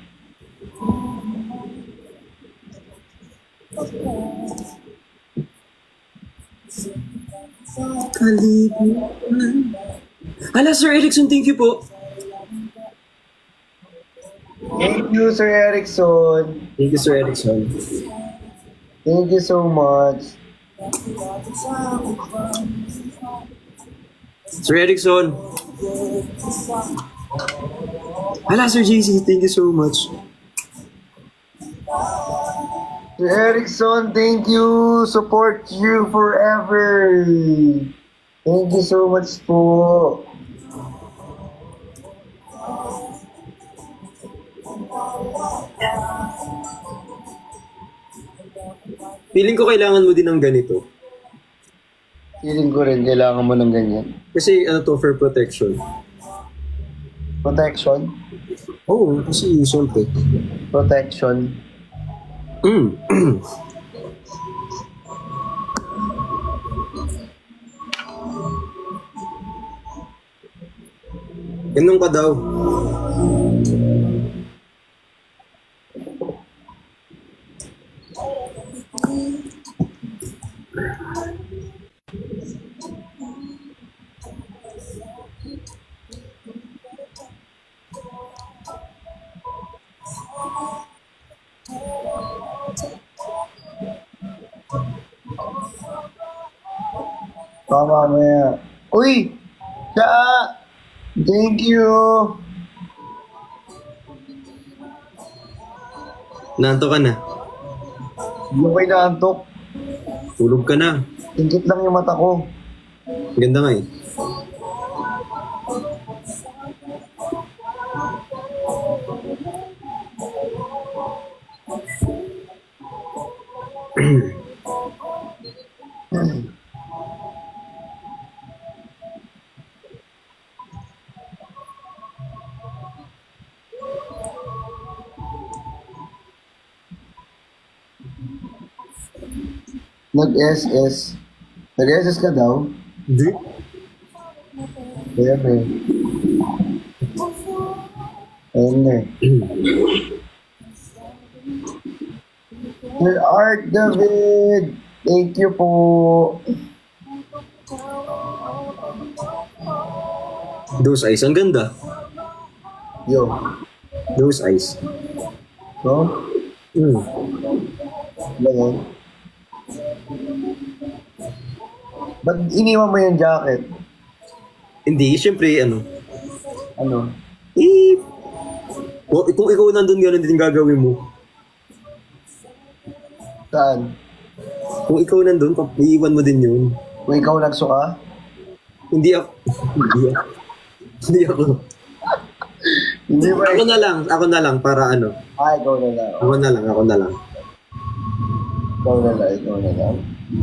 Kalibutan. Ala, Sir Erickson, thank you po. Thank you, Sir Erickson. Thank you, Sir Erickson. Thank you so much. Sir Erickson. Ala, Sir J C, thank you so much. Sir Erickson, thank you. Support you forever. Thank you so much po. Feeling ko kailangan mo din ng ganito. Feeling ko rin kailangan mo ng ganyan. Kasi ano to, for protection. Protection. Oo, oh, kasi siyempre. Protection. Mm. Ganun ka daw. Tama mo yan. Uy! Siya! Thank you! Nanto ka na. Hindi ko kayo naantok. Tulog ka na. Tingkit lang yung mata ko. Ganda nga eh. Nag-S S. Nag-S S ka daw? Hindi. Kaya ba eh. Ayun na eh. Sir Art David! Thank you po! Those eyes, ang ganda. Yo. Those eyes. No? Mm. Ganyan. Ba't iniwan mo yung jacket? Hindi, syempre, ano. Ano? Eh, kung, kung ikaw nandun, gano'n din gagawin mo. Saan? Kung ikaw nandun, iiwan mo din yun. Kung ikaw nagsuka? Hindi ako. Hindi ako. Hindi ako. Hindi ba? Ako na lang, ako na lang para ano. Ay, ikaw na lang. Ako na lang, ako na lang. Ikaw na lang, ikaw na lang.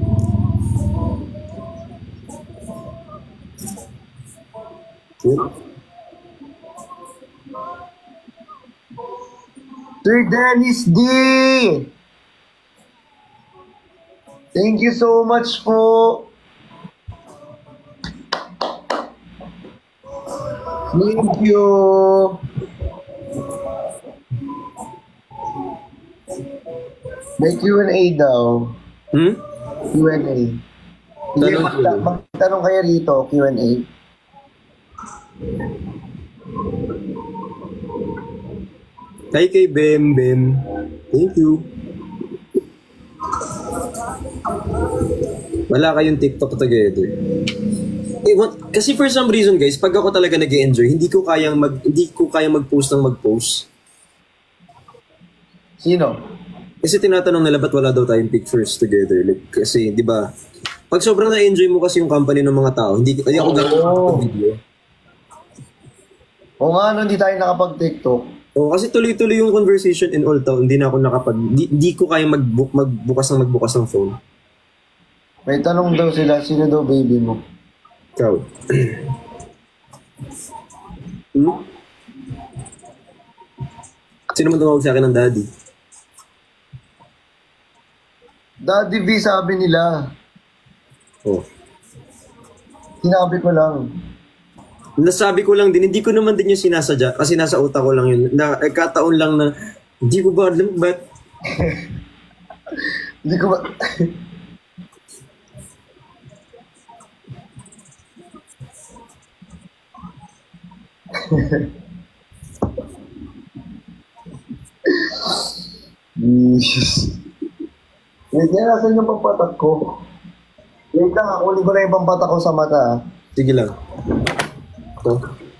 Sir Dennis D! Thank you so much po. Thank you. May Q and A daw. Hmm? Q and A. Sige, Tanong magta- ko. magtanong kayo rito, Q and A. Hi kay Bem Bem. Thank you. Wala kayong TikTok together. Eh, what, kasi for some reason guys, pag ako talaga nag-enjoy, hindi ko kayang mag hindi ko kayang mag-post ng mag-post. Sino? Kasi tinatanong nila ba't wala daw tayong pictures together. Like, kasi, di ba, pag sobrang na-enjoy mo kasi yung company ng mga tao, hindi, hindi ako gano'n Oo. video. O nga, no, hindi tayo nakapag-TikTok. O, kasi tuloy-tuloy yung conversation in Old Town, hindi na ako nakapag, di, di ko kayang magbu- magbukas ng magbukas ng phone. May tanong daw sila, sino daw baby mo? Ikaw. hmm? Sino man tumawag sa akin ng daddy? Daddy V, sabi nila. Oh. Sinabi ko lang. Nasabi ko lang din, hindi ko naman din yung sinasadya kasi nasa utak ko lang yun. Na, eh, kataon lang na, hindi ko ba alam, ba't? Hindi ko ba... Jesus. Wait, yan, nasan yung pampatak ko? Wait lang, kunin ko na yung pampatak ko sa mata. ah. Sige lang. Ito.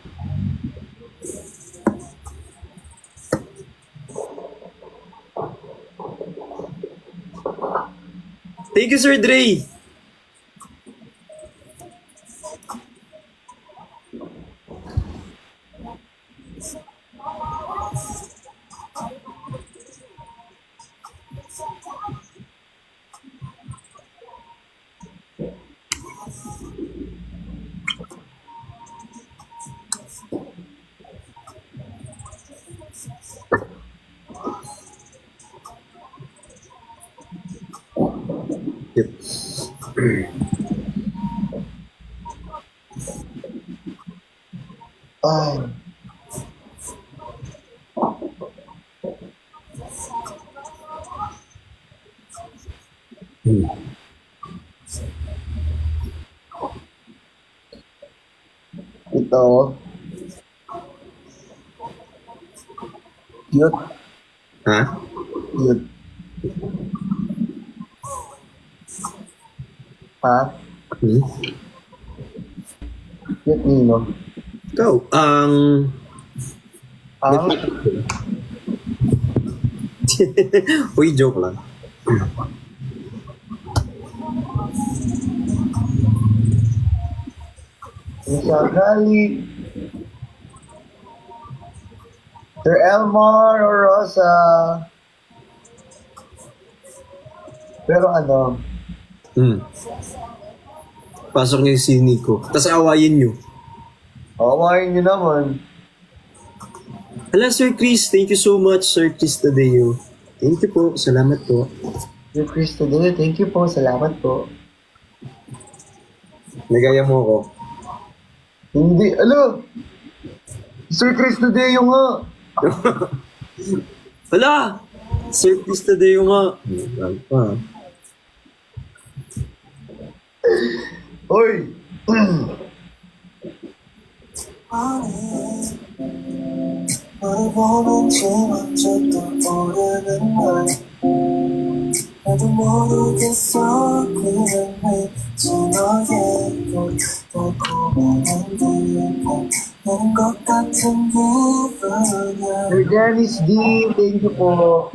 Thank you, Sir Dre. Yep. Ay. Hmm. Ito. Cute. Ha? Cute. Ha? Hmm? Cute, Nino. Ikaw, ang... Ang? Uy, joke lang. Isa galit. Sir Elmar or Rosa. Pero ano, Hmm. Pasok niyo si Nico. Tapos awayin niyo. awayin nyo naman. Hala, Sir Chris. Thank you so much, Sir Chris Tadeo. Thank you po. Salamat po. Sir Chris today, thank you po. Salamat po. Nagaya mo ako. Hindi, alo! Sir Chris today yung nga. Hala! Sir Chris Tadeo nga. Ano pa? Hoy! 너를 보면 지금쯤 떠오르는 말 나도 모르겠어 그냥 왠지 너의 그 달콤한 향기가 나는 것 같은 기분이야 Sir Dennis D, thank you po.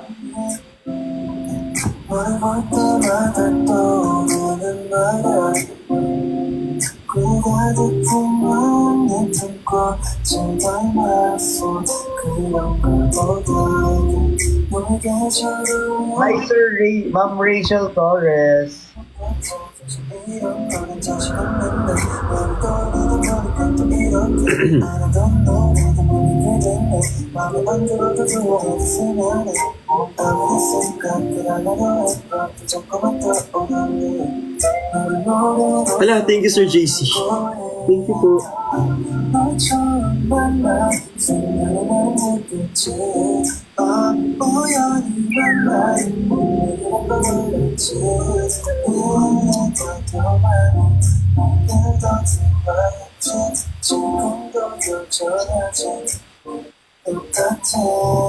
너를 볼 때마다 떠오르는 말야 그 가득한 맘 내 틈 과 잘 닮았어 그런 걸보다 너에게 저를 Hi, Sir Ray, Ma'am Rachel Torres. 이런 거는 자식 없는데 난 떠올리던 거니까 또 이렇게 알아던 너 나도 모르게 됐네 맘에 안 들어도 좋아해도 생각해 아무리 생각을 안 하려 해봐 또 자꾸만 떠오르네 너를 노래로 Wala, thank you, Sir J C. Thank you po. 널 처음 만나 생각을 안 했겠지 아 우연히 만나 오늘이란 걸 몰랐지 이해가 많아 오늘도 들어야지 지금도 여전하지 똑같아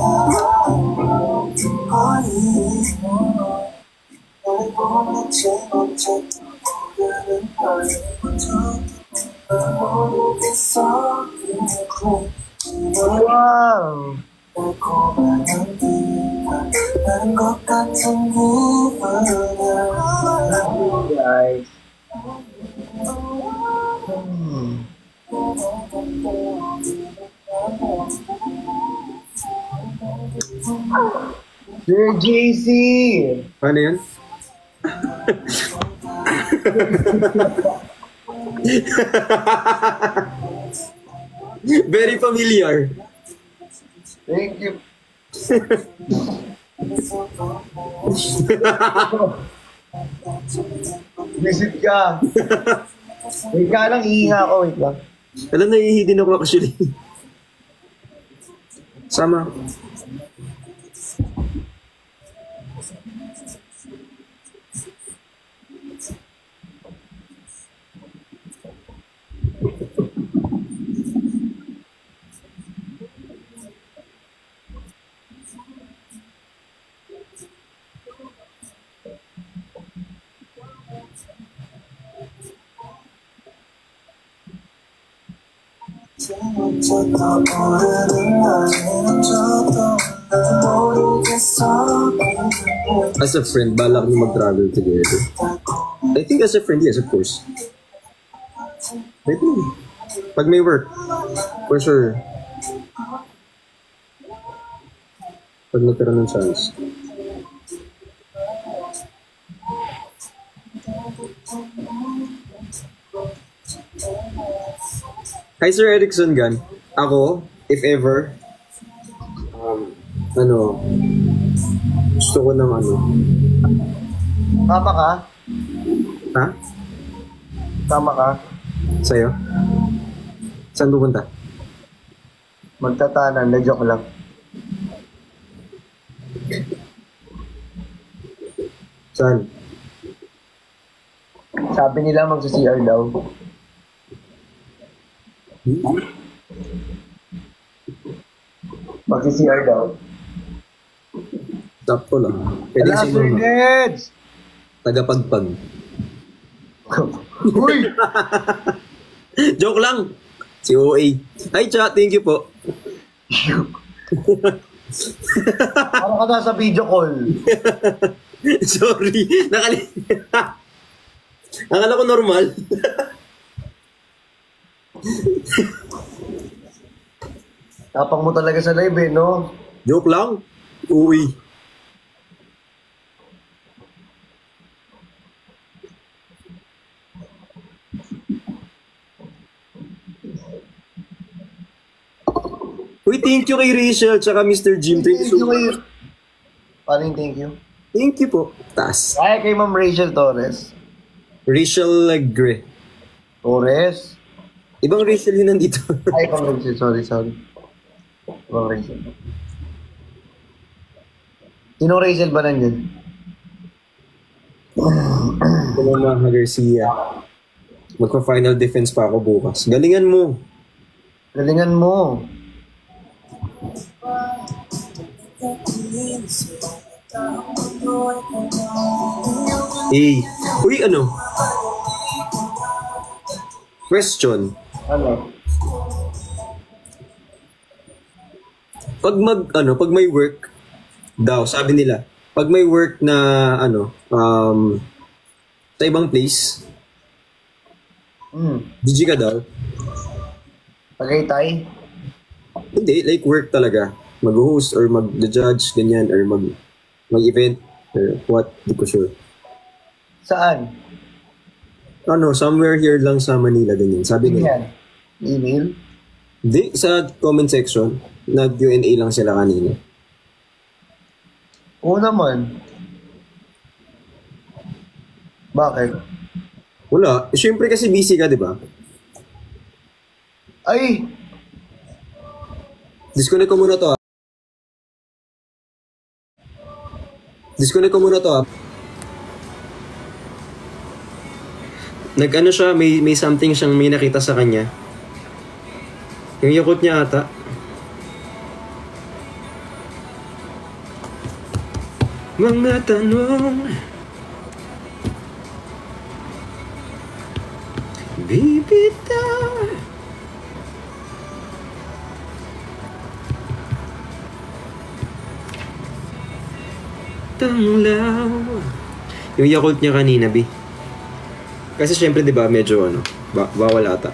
거의 널 보면 제일 먼저 떠오르는 너의 모르겠어 그렇고 Wow! 달콤한 향기가 나는 것 같은 기분이야 Guys. Hmm. Sir J C! Ano yan? Very familiar. Thank you. Visit ka. Wait ka lang, ihinga ako. Wait lang. Alam, naiihi din ako actually. Sama. As a friend, balak niyo mag-travel together. I think as a friend, yes, of course. Maybe. Pag may work, for sure. Pag natira ng chance. Hi, Sir Erickson Gan. Ako, if ever, um, ano, gusto ko ng ano. Tama ka? Ha? Tama ka? Sa'yo? Saan pupunta? Magtatanan, na joke lang. Saan? Sabi nila magsa-C R daw. Magsa-C R daw. Sakto lang. Pwede Wala, si Sir Mama. Neds! Tagapagpag. Uy! Joke lang! Si O A. Hi, chat. Thank you po. Parang ka nasa video call. Sorry. Nakali... Akala ko normal. Tapang mo talaga sa live eh, no? Joke lang. Uwi. Uy, thank you kay Rachel tsaka Mister Jim. Thank you so much. Paano yung thank you? Thank you po. Taas. Ay, kay Ma'am Rachel Torres. Rachel Legre. Torres? Ibang Rachel yun nandito. Ay, Ma'am Rachel. Sorry, sorry. Ma'am Rachel. Sinong Rachel ba nandiyan? Mama Garcia. Magpa-final defense pa ako bukas. Galingan mo. Galingan mo. Eh, uy, ano? Question. Ano? Pag mag, ano, pag may work daw, sabi nila, pag may work na, ano, um, sa ibang place, Hmm. G G ka daw. Tagaytay? Hindi, like work talaga. Mag-host or mag-judge, ganyan, or mag mag-event, or what, di ko sure. Saan? Ano, somewhere here lang sa Manila, ganyan. Sabi nila. Yan. Email? Hindi, sa comment section, nag-U and A lang sila kanina. Oo naman. Bakit? Wala. Eh, syempre kasi busy ka, di ba? Ay! Disconnect ko muna to, ah. Disconnect ko muna to, ah. Nag-ano siya, may, may something siyang may nakita sa kanya. Yung yakot niya ata. Mga tanong bibitaw. Tanglaw. Yung Yakult niya kanina, Bi. Kasi syempre, di ba, medyo ano, ba bawal ata.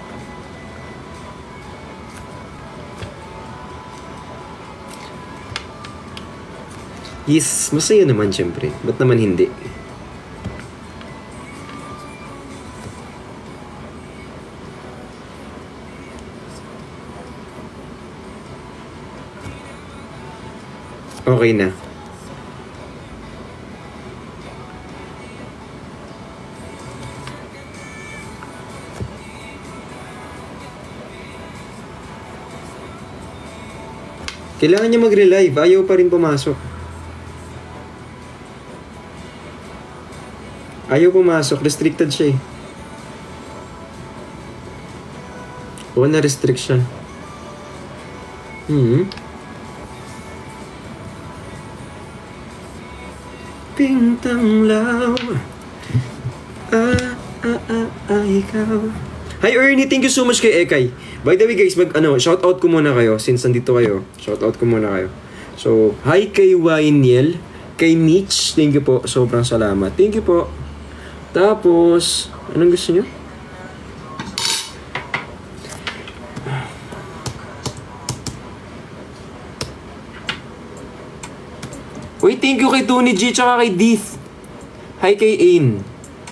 Yes, masaya naman syempre. Ba't naman hindi? Okay na. Kailangan niya mag-relive. Ayaw pa rin pumasok. Ayaw pumasok. Restricted siya eh. O, na-restrict siya. Hmm. Pintang law. Ah, ah, ah, ah, ikaw. Hi Ernie, thank you so much kay Ekay. By the way guys, mag ano, shout out ko muna kayo since nandito kayo. Shout out ko muna kayo. So, hi kay Wainiel, kay Mitch, thank you po. Sobrang salamat. Thank you po. Tapos, anong gusto niyo? Uy, thank you kay Tony G tsaka kay Deeth. Hi kay Ain.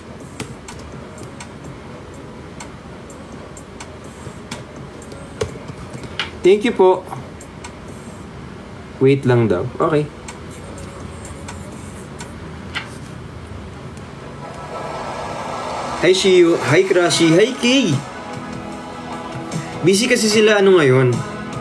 Thank you po. Wait lang daw. Okay. Hi Shiyu. Hi Crushi. Hi Kay. Busy kasi sila ano ngayon.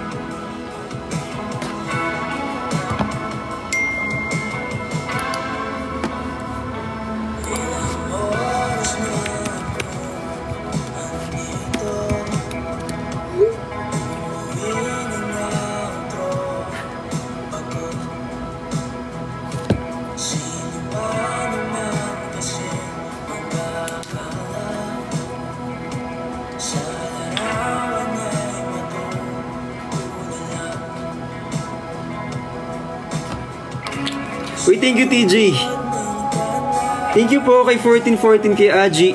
Uy, thank you T J. Thank you po kay fourteen fourteen kay Aji.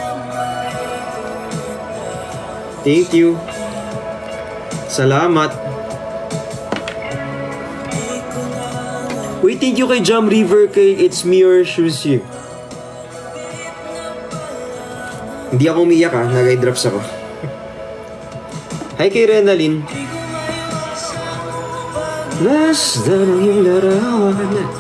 Thank you. Salamat. Uy, thank you kay Jam River, kay It's Me or Shoes You. Hindi ako umiyak ha, nag-eye-drops ako. Hi kay Renalyn. Nasda ng iyong larawan.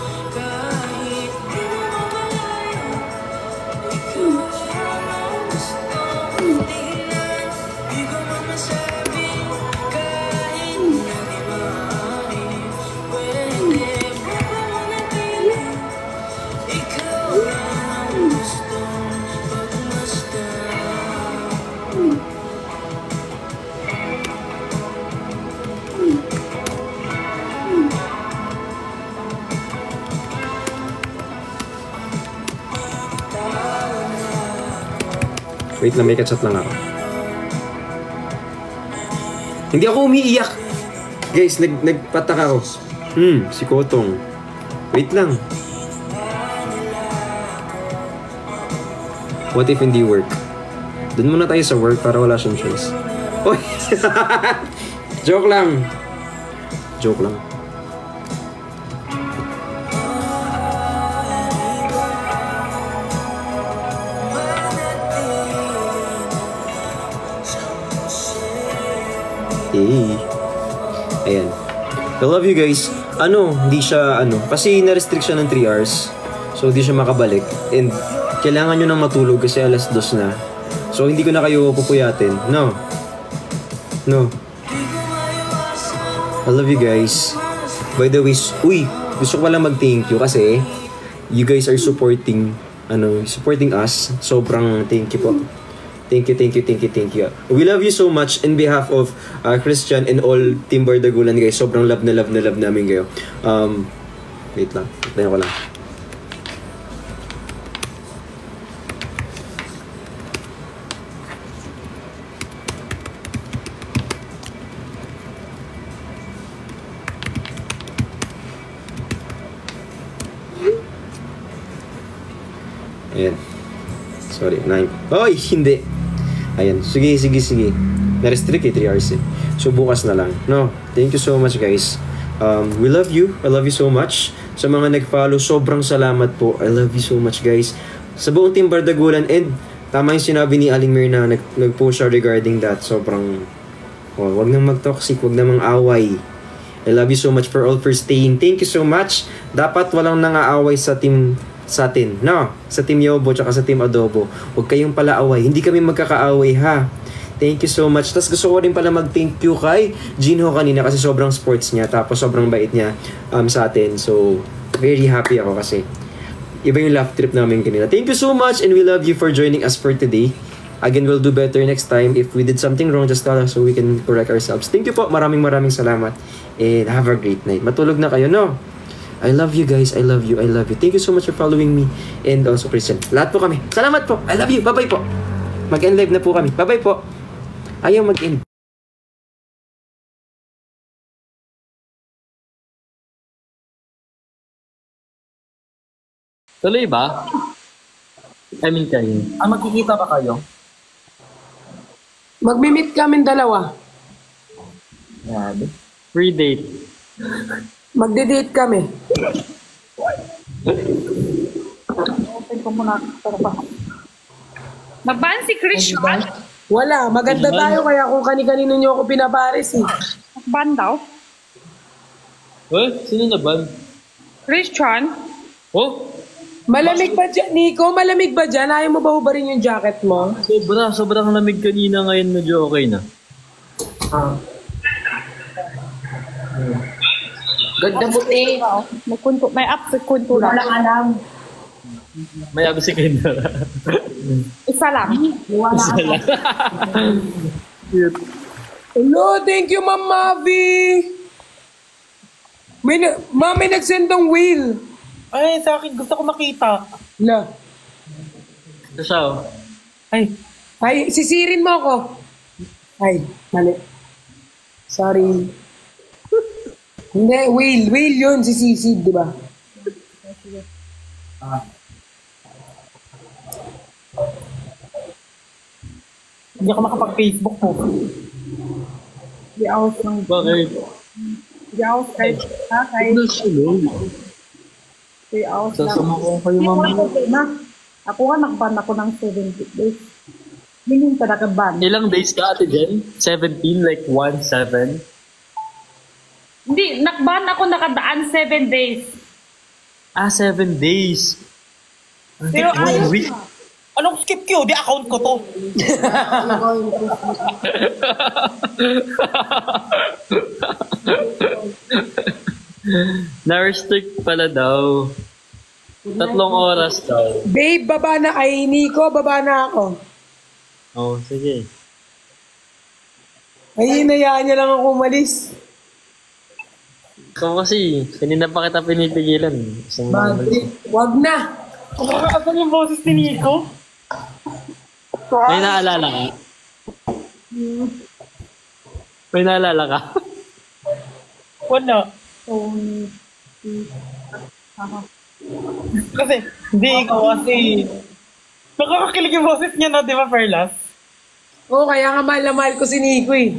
Wait lang, may kachat lang ako. Hindi ako umiiyak! Guys, nag nagpataka ako. Hmm, si Kotong. Wait lang. What if hindi work? Doon muna tayo sa work para wala siyang choice. Oy! Joke lang. Joke lang. Eh. Ayan. I love you guys. Ano, hindi siya, ano, kasi na-restrict siya ng three hours. So, hindi siya makabalik. And, kailangan nyo nang matulog kasi alas dos na. So, hindi ko na kayo pupuyatin. No. No. I love you guys. By the way, uy, gusto ko pala mag-thank you kasi you guys are supporting, ano, supporting us. Sobrang thank you po. Thank you, thank you, thank you, thank you. We love you so much in behalf of uh, Christian and all Team Bardagulan, guys. Sobrang love na love na love namin kayo. Um, wait lang. Tayo ko lang. Ayan. Sorry, nine. Oy, hindi. Ayan. Sige, sige, sige. Na-restrict eh, three hours eh. So, bukas na lang. No, thank you so much, guys. Um, we love you. I love you so much. Sa mga nag-follow, sobrang salamat po. I love you so much, guys. Sa buong Team Bardagulan, and tama yung sinabi ni Aling Mir na nag- nag-post siya regarding that. Sobrang, oh, wag nang mag-toxic, wag namang away. I love you so much for all for staying. Thank you so much. Dapat walang nang-aaway sa team sa atin, no? Sa Team Yobo tsaka sa Team Adobo. Huwag kayong pala away. Hindi kami magkakaaway, ha? Thank you so much. Tapos gusto ko rin pala mag-thank you kay Jinho kanina kasi sobrang sports niya. Tapos sobrang bait niya um, sa atin. So, very happy ako kasi iba yung laugh trip namin kanina. Thank you so much and we love you for joining us for today. Again, we'll do better next time. If we did something wrong, just tell us so we can correct ourselves. Thank you po. Maraming maraming salamat. And have a great night. Matulog na kayo, no? I love you guys. I love you. I love you. Thank you so much for following me. And also Christian. Lahat po kami. Salamat po. I love you. Bye-bye po. Mag-end live na po kami. Bye-bye po. Ayaw mag-end. Tuloy ba? I mean kayo. Ah, magkikita ba kayo? Magmi-meet kami dalawa. Grabe. Free date. Magde-date kami. Open ko muna. Naban si Christian? Wala, maganda tayo kaya kung kani-kanino nyo ako pinapares eh. Ban daw? Eh, sino na ba? Christian? Oh, Malamig ba dyan, Nico? Malamig ba dyan? Ayaw mo ba hubarin yung jacket mo? sobra. Sobrang lamig kanina, ngayon medyo okay na. Ah. Ganda mo eh. May, kunto, may app sa kunto lang. Wala alam. May abi si Kendra. Isa lang. Wala alam. Hello, thank you, Ma'am Mavi. May, na- Ma, may nagsend ng wheel. Ay, sa akin gusto ko makita. La. Ito siya, oh. Ay, Ay, sisirin mo ako. Ay, mali. Sorry. Hindi, whale. Whale yun, si Sisid, di ba? Ah. hindi ako makapag-Facebook po. Di ako ng... Bakit? Di ako kahit... Ha? Kahit... Ano sila? Di ako lang. Sasama ko kayo, Hindi ko mama. ang problema. Ako nga, nagban ako ng seventy days. Hindi ka nakaban. Ilang days ka, Ate Jen? seventeen, like one, seven? Hindi, nakban ako nakadaan seven days. Ah, seven days. Pero One ayos week. na. Anong skip Q? Di account ko to. Na-restrict pala daw. Tatlong oras daw. Babe, baba na. Ay, Nico, baba na ako. Oh, sige. Ay, hinayaan niya lang ako umalis. Ikaw kasi, kanina pa kita pinipigilan. Isang Bad trip. Wag na. Asan yung boses ni Nico? May naalala ka? May naalala ka? Wala. Tony. Kasi, hindi ko kasi... Nakakakilig yung boses niya na, di ba, Perlas? Oo, kaya nga mahal na mahal ko si Nico eh.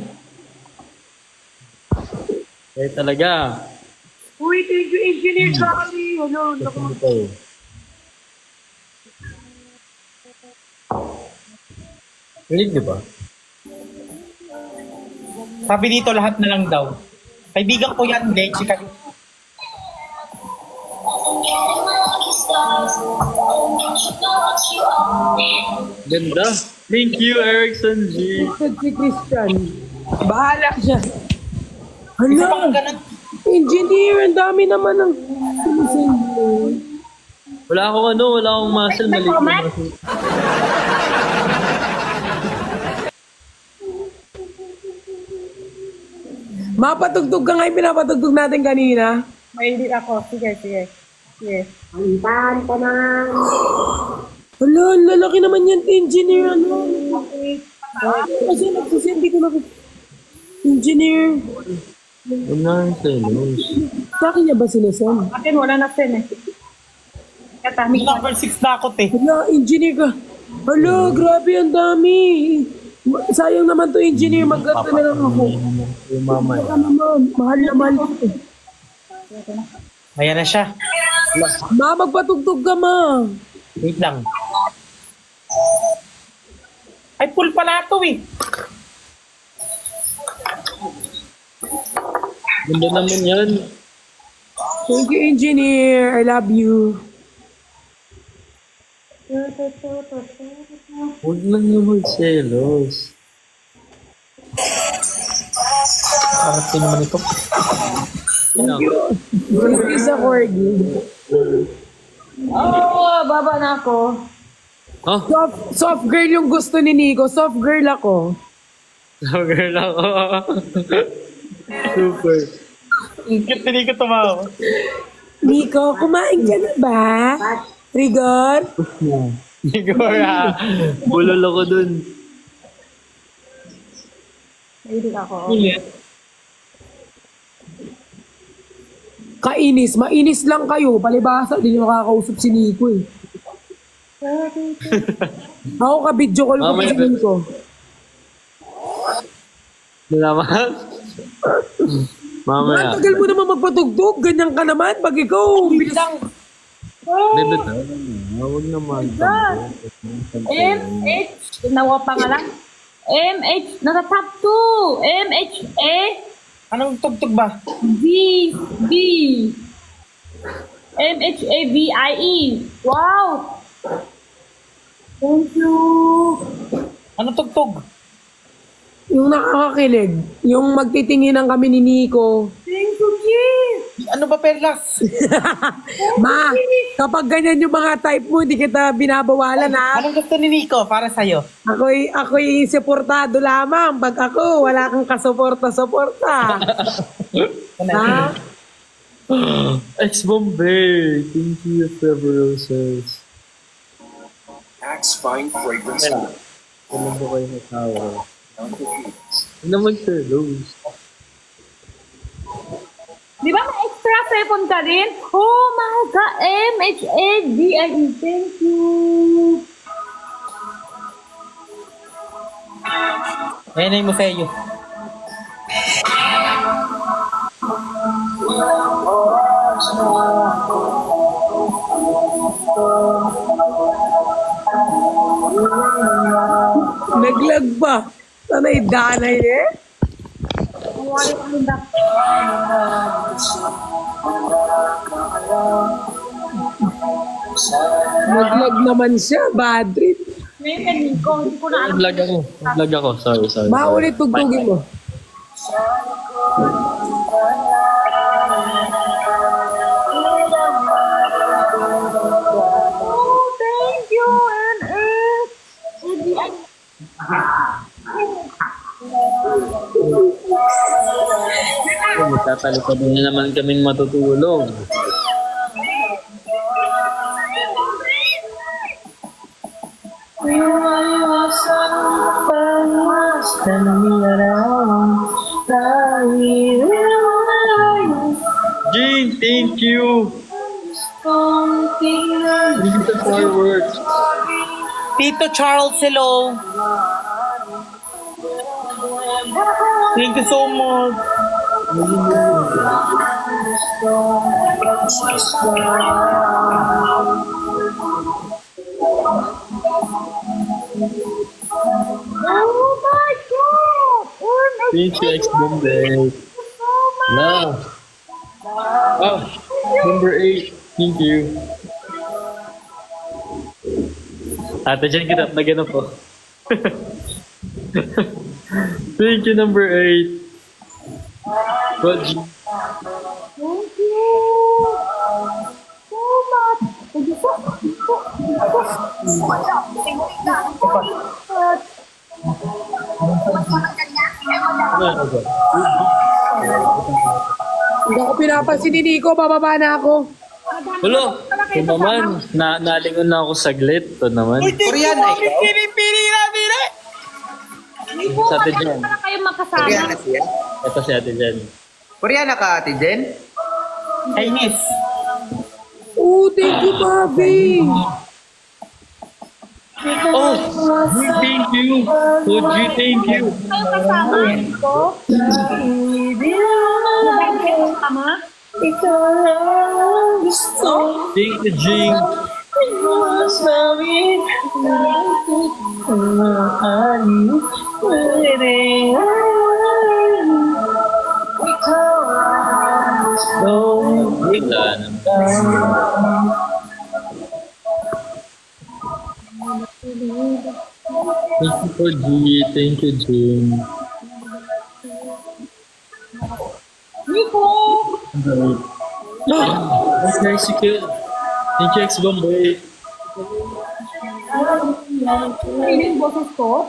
Eh talaga. Uy, thank you, Engineer Charlie. Ano, naku. Rinig di ba? Sabi dito lahat na lang daw. Kaibigan ko yan, hindi. Si Kag- Ganda. Thank you, Erickson G. Si Christian. Bahala siya. Isa Hala, pang ganun. Engineer, ang dami naman ng sinisend mo. Wala akong ano, wala akong muscle. Mali yung muscle. Mapatugtog ka nga yung pinapatugtog natin kanina. Mahilig ako. Sige, sige. Sige. Antahan ka na. Hala, ang lalaki naman yan, Engineer. Ano? Kasi nagsisend, hindi ko na... Engineer. Wala yung selos. Sa akin niya ba sinasend? Akin, wala na sen eh. Kata, May number six na ako, te. Hala, Engineer ka. Hala, grabe, ang dami. Sayang naman to, Engineer. Mag-gata na lang ako. Yung mama. Baka naman, mahal na mahal ko. Ayan na siya. Ma, magpatugtog ka, ma. Wait lang. Ay, full pala ito eh. Ganda naman yan. Thank you, Engineer. I love you. Huwag lang yung magselos. Parating naman ito. Yan ako. This is a corgi. oh, baba na ako. Oh, Soft, soft girl yung gusto ni Nico. Soft girl ako. so girl ako. Super. Ang cute, hindi ko tumawa. Nico, kumain ka na ba? Rigor? Nigora. Bulol ako dun. Mahilig ako. Kainis. Mainis lang kayo. Palibasa, di nyo nakakausap si Nico eh. Ako ka-video call ko Mamaya si ba- Nico. Nalaman? Mamaya. Ang tagal mo naman magpatugtog. Ganyan ka naman. Pag ikaw, bilis lang. Bebe, huwag naman. M H, nawa pa nga lang. M H, nasa top two. M H A, Anong tugtog ba? V, V. M H A V I E. Wow! Thank you. Anong tugtog? Yung nakakakilig. Yung magtitinginan kami ni Nico. Thank you, G. Ano ba, Perlas? Ma, kapag ganyan yung mga type mo, hindi kita binabawalan ha. Anong gusto ni Nico para sa'yo? Ako'y, ako'y suportado lamang. Pag ako, wala kang kasuporta-suporta. Ha? Ex-Bombay. Thank you, Trevor Roses. Axe Fine Fragrance. Ano ba kayo na tawa? Ano mag-selos? Di ba may extra cellphone ka rin? Oh my God! M H A V I E. Thank you. Ayan na yung museo. Naglag ba? Sana'y danay eh. Wala ka rin dapat. Naglag naman siya, bad trip. Ngayon ka, Nico. Hindi ko na alam. Nag-lag ako. Nag-lag ako. Sorry, sorry. Maulit tugtugin mo. Oh, thank you, N X. Hindi, ay. Magtatalipad na naman kaming matutulog. Jean, thank you. Thank you for fireworks. Tito Charles, hello. Thank you so much. Oh my God! Oh my Thank you, ex-Bombay. Love. Oh, number eight. Thank you. Ate, dyan kita na gano'n po. Thank you, number eight. Roger. Thank you so much. Thank you so much. Hindi ako pinapansin ni Nico, bababa na ako. Hello. Ito naman, na nalingon na ako saglit. Ito naman. Koreana ikaw? Pili-pili natin eh. Sa Ate Jen. Para kayo makasama. Koreana siya? Ito si Ate Jen. Koreana ka, Ate Jen? Chinese. Oh, thank you, Bobby. Oh, thank you. Fuji, thank you. Kayo kasama. Ito. Kasama. Ikaw lang gusto. Thank you, Jing. Mas namin maaari pwede. Ikaw lang gusto. Wala naman. Thank you, Fuji. Thank you, Jing. Nico! That's nice to kill. Thank you, ex-Bombay. Ay, yung boses ko.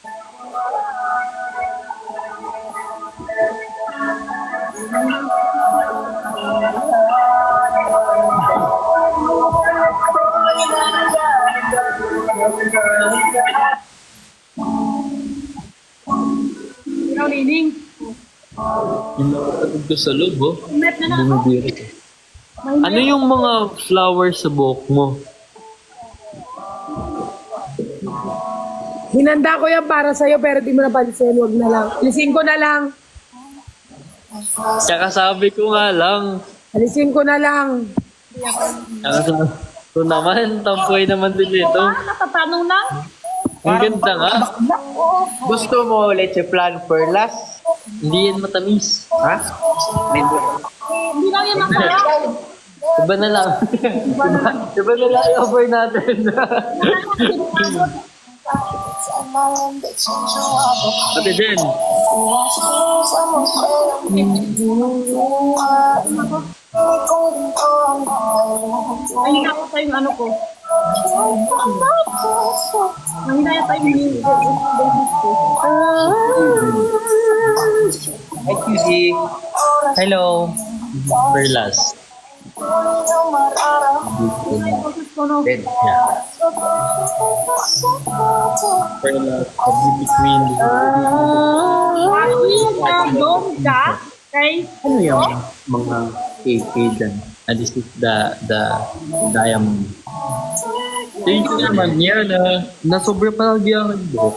Ikaw, Nining. Pinakatagod ko sa loob, oh. Met na na ako. Bumibira. Ano yung mga flowers sa buhok mo? Hinanda ko yan para sa'yo pero di mo napansin. Huwag na lang. Alisin ko na lang. Tsaka sabi ko nga lang. Alisin ko na lang. Tsaka sabi ko naman, tampoy naman din ito. Ah, natatanong lang. Ang ganda nga. Gusto mo leche flan perlas? Hindi yan matamis. Ha? Hindi. Hindi lang yan masarap. Iba na lang. Iba na lang i-offer natin. Ate Jen. Ay, ako sa yung ano ko. Mahina yata yung music ko. Hi, Suzy. Hello. Perlas. Ben. Yeah. Perlas. Between. Doon ka kay Ano yung mga K K dyan? And this is the, the diamond. Thank you naman yan ah. Nasobra pa lagi ang buhok.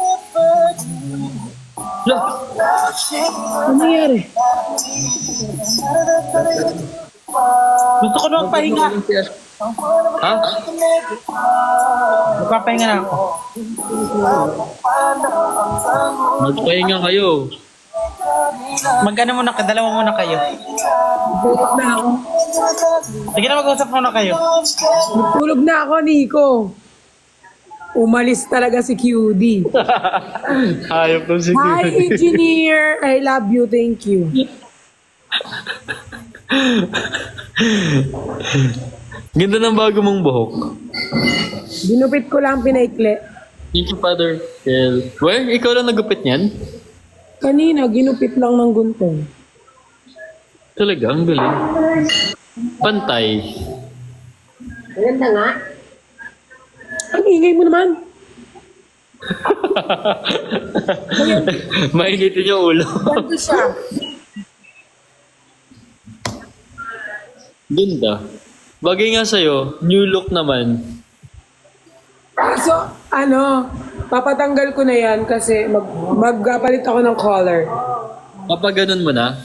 Look! Ano nangyari? Gusto ko na magpahinga. Ha? Magpapahinga na ako. Magpahinga kayo. Mag-ano muna, dalawa muna kayo. Tulog na ako. Sige na, mag-usap muna kayo. Tulog na ako, Nico. Umalis talaga si Q D. Hayop ng Hi, security. engineer. I love you. Thank you. Ganda ng bago mong buhok. Binupit ko lang pinaikli. Thank you, Father Kel. Well, ikaw lang nagupit niyan? Kanina, ginupit lang ng guntong. Talaga, ang galing. Pantay. Maganda nga. Ang ingay mo naman. Mainitin yung ulo. Ganto siya. Ganda. Bagay nga sa'yo, new look naman. So, Ano, papatanggal ko na yan kasi mag, magpapalit ako ng color. Papaganon mo na?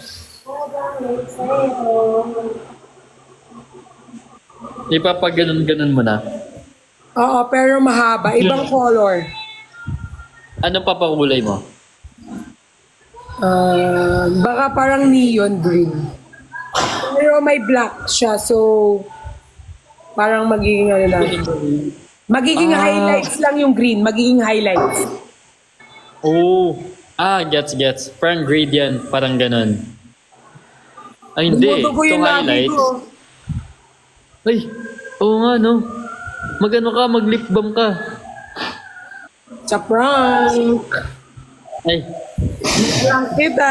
Ipapaganon-ganon mo na? Oo, pero mahaba. Ibang color. Ano papakulay mo? Ah, baka parang neon green. Pero may black siya, so parang magiging ano lang. Magiging Ah. highlights lang yung green. Magiging highlights. Oh. Ah, gets, gets. Parang grade yan. Parang ganon. Ay, hindi. Dumudugo yung Itong labi highlights. ko. Ay, oo nga, no? Mag-ano ka, mag-lip balm ka. Sa prank. Ay. Prank kita.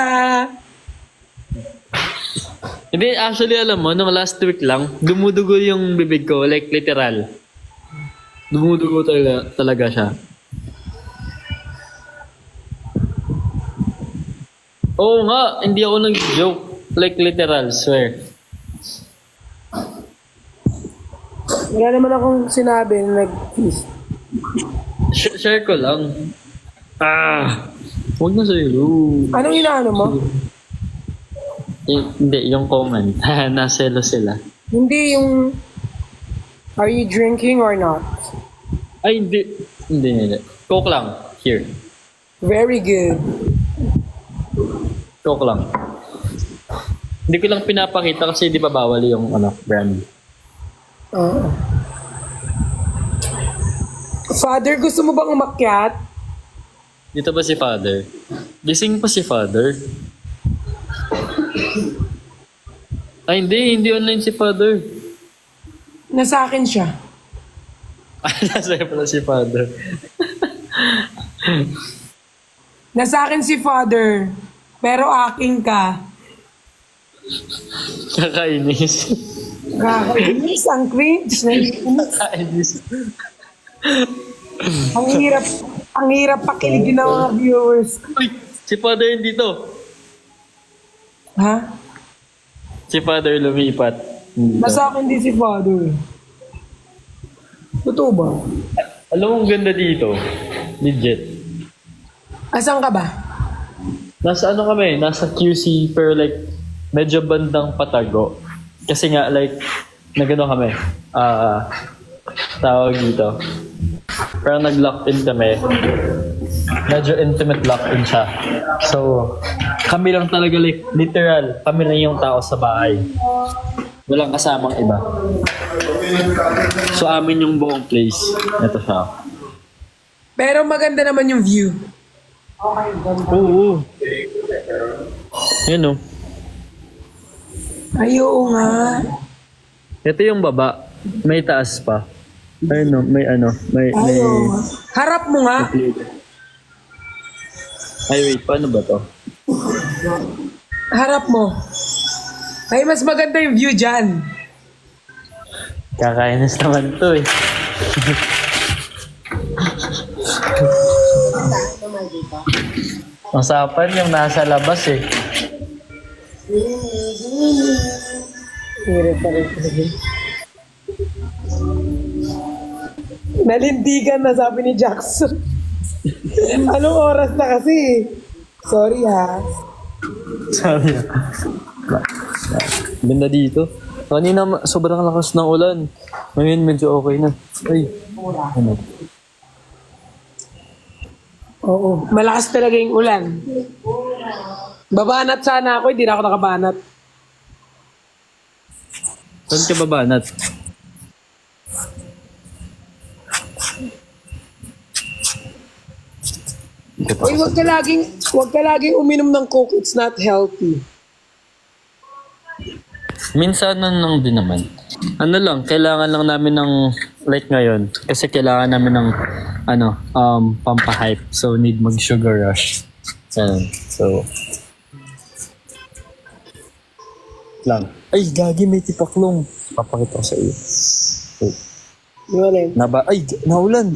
Hindi, actually, alam mo, nung last week lang, dumudugo yung bibig ko, like literal. Dumudugo talaga, talaga siya. Oo nga, hindi ako nag-joke. Like literal, swear. Wala naman akong sinabi na nag-kiss. Sh- share ko lang. Ah! Huwag na sa'yo. Anong inaano mo? Eh, hindi, yung comment. Naselo sila. Hindi yung... Are you drinking or not? Ay, hindi. Hindi, hindi. Coke lang. Here. Very good. Coke lang. Hindi ko lang pinapakita kasi di ba bawal yung ano, brand. Oo. Father, gusto mo bang umakyat? Dito ba si Father? Gising pa si Father? Ay, hindi. Hindi online si Father. Nasa akin siya. Ay, nasa pala si Father. Nasa akin si Father. Pero akin ka. Kakainis. Kakainis. Ang cringe. Kakainis. Ang hirap. Ang hirap pakiligin ng mga viewers. Uy, si Father hindi to. Ha? Si Father lumipat. Hindi to. Nasa akin din si Father. Totoo ba? Alam mo, ang ganda dito. Legit. Asan ka ba? Nasa ano kami, nasa Q C, pero like, medyo bandang Patago. Kasi nga, like, nagano kami, ah, tawag dito. Parang nag-lock-in kami. Medyo intimate lock-in siya. So, kami lang talaga, like, literal, kami lang yung tao sa bahay. Walang kasamang iba. So, amin yung buong place. Ito siya. Pero maganda naman yung view. Oo. Yan o. Ay, oo nga. Ito yung baba. May taas pa. Ayun o, may ano, may... may... Ay, oo nga. Harap mo nga. Ay, wait, paano ba to? Harap mo. Ay, mas maganda yung view dyan. Kakainis naman to eh. Usapan yung nasa labas eh. Nalindigan na, sabi ni Jackson. Anong oras na kasi? Sorry ha. Sorry. Ganda dito. Kanina ma- sobrang lakas ng ulan. Ngayon medyo okay na. Ay. Ano? Oo. Malakas talaga yung ulan. Babanat sana ako, hindi na ako nakabanat. Saan ka babanat? Uy, wag ka laging, wag ka laging uminom ng Coke. It's not healthy. Minsan lang din naman. Ano lang, kailangan lang namin ng like ngayon. Kasi kailangan namin ng ano, um, pampahype. So need mag sugar rush. Yan. So lang. Ay, gagi, may tipaklong. Papakita ko sa iyo. So, Wala. naba, ay, naulan.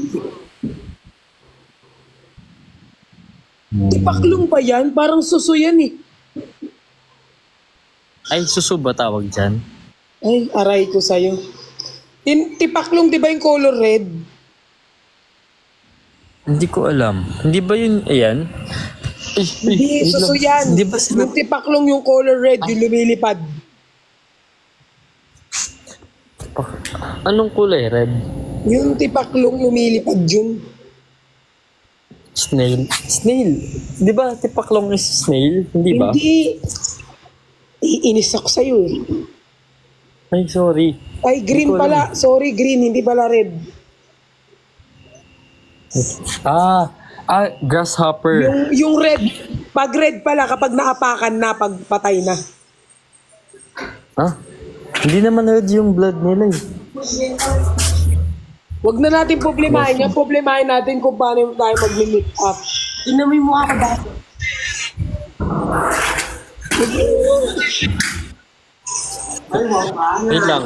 Tipaklong pa yan? Parang suso yan eh. Ay, suso ba tawag dyan? Ay, aray ko sa'yo. Tin tipaklong, di ba yung color red? Hindi ko alam. Hindi ba yun, ayan? Eh, Hindi, eh, suso wait lang. yan. Hindi ba sila... Yung tipaklong yung color red, yung lumilipad. Anong kulay? Red? Yung tipaklong lumilipad yun. Snail? Snail? Di ba tipaklong is snail? Hindi ba? Hindi. Iinis ako sa'yo eh. Ay, sorry. Ay, green Hindi ko pala. Sorry, green. Hindi pala red. Ah, ah, grasshopper. Yung, yung red, pag red pala, kapag naapakan na, pag patay na. Ah? Hindi naman red yung blood nila eh. Huwag na natin problemahin yan. Problemahin natin kung paano tayo mag-meet up. Tingnan mo yung mukha ko dati. Wait lang.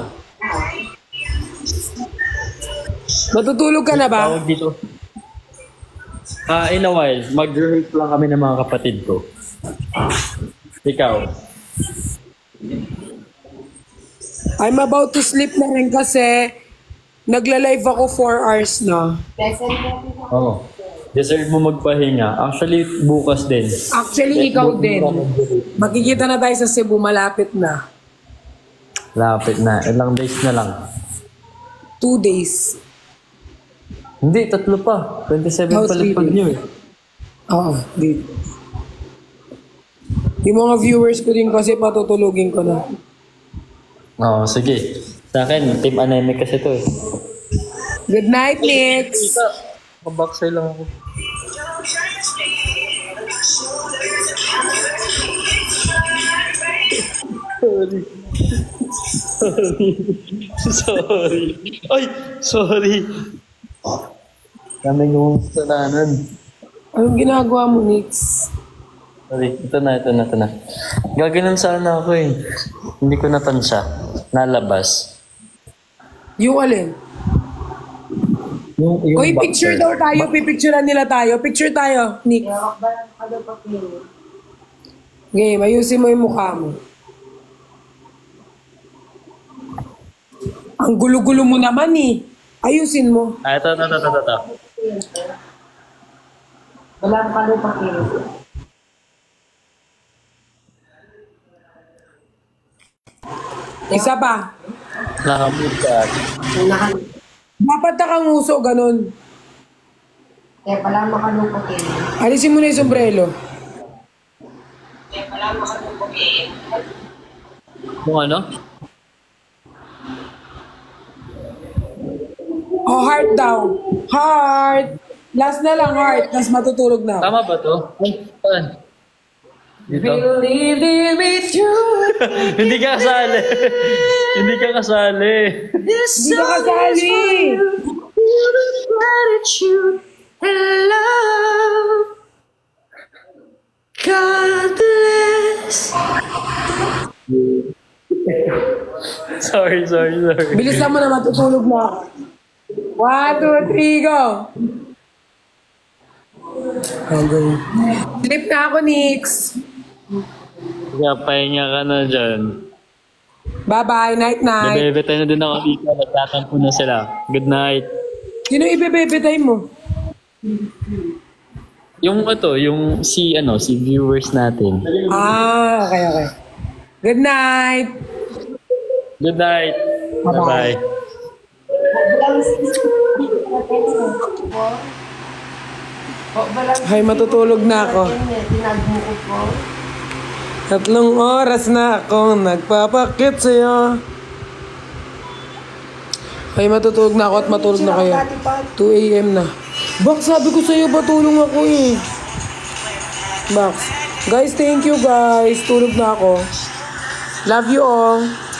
Matutulog ka na ba? Tawag dito. Ah, in a while. Mag-rehearse lang kami ng mga kapatid ko. Ikaw. I'm about to sleep na rin kasi nagla-live ako four hours na. Oo. Oh. Deserve mo magpahinga. Actually, bukas din. Actually, ikaw din. Makikita na tayo sa Cebu, malapit na. Lapit na. Ilang days na lang. Two days. Hindi, tatlo pa. twenty-seven Oh, pala three pag days. nyo eh. Oo, dito. Yung mga viewers ko din kasi patutulugin ko na. Oo, sige. Sa akin, team anemic kasi to eh. Good night, Nix! Mabaksay lang ako. Sorry. Sorry. Sorry. Ay! Sorry. Kami yung kasalanan. Anong ginagawa mo, Nix? Sorry. Ito na, ito na, ito na. Gaganon sana ako eh. Hindi ko natansya. Nalabas. Yung alin? Yung, yung Uy, boxer. picture daw tayo. Pipicturean nila tayo. Picture tayo, Nick. Game, ayusin mo yung mukha mo. Ang gulo-gulo mo naman eh. Ayusin mo. Ah, ito, ito, ito, ito, ito. Wala ka rin pakinig. Isa pa. Nakamood ka. Dapat nakanguso, ganun. Kaya pala makalupot eh. Alisin mo na yung sombrero. Kaya pala makalupot eh. Kung ano? Oh, heart daw. Heart. Last na lang, heart. Tapos matutulog na. Tama ba to? Ay, saan? Dito? Believe with you. Hindi ka kasali. Hindi ka kasali. Hindi ka kasali. Gratitude and love. God bless. Sorry, sorry, sorry. Bilisan mo na, matutulog na ako. One, two, three, go. Okay. Sleep na ako, Nix. Kaya pahinga ka na dyan. Bye-bye, night-night. Bebebetay na din ako dito. Nagtatampo na sila. Good night. Sino ibebebetay mo? Yung ito, yung si ano, si viewers natin. Ah, okay, okay. Good night. Good night. Bye-bye. Ay, matutulog na ako. Tatlong oras na akong nagpapakit sa'yo. Ay, matutulog na ako at matulog na kayo. two a.m. na. Bak, sabi ko sa'yo, batulong ako eh. Bak. Guys, thank you guys. Tulog na ako. Love you all.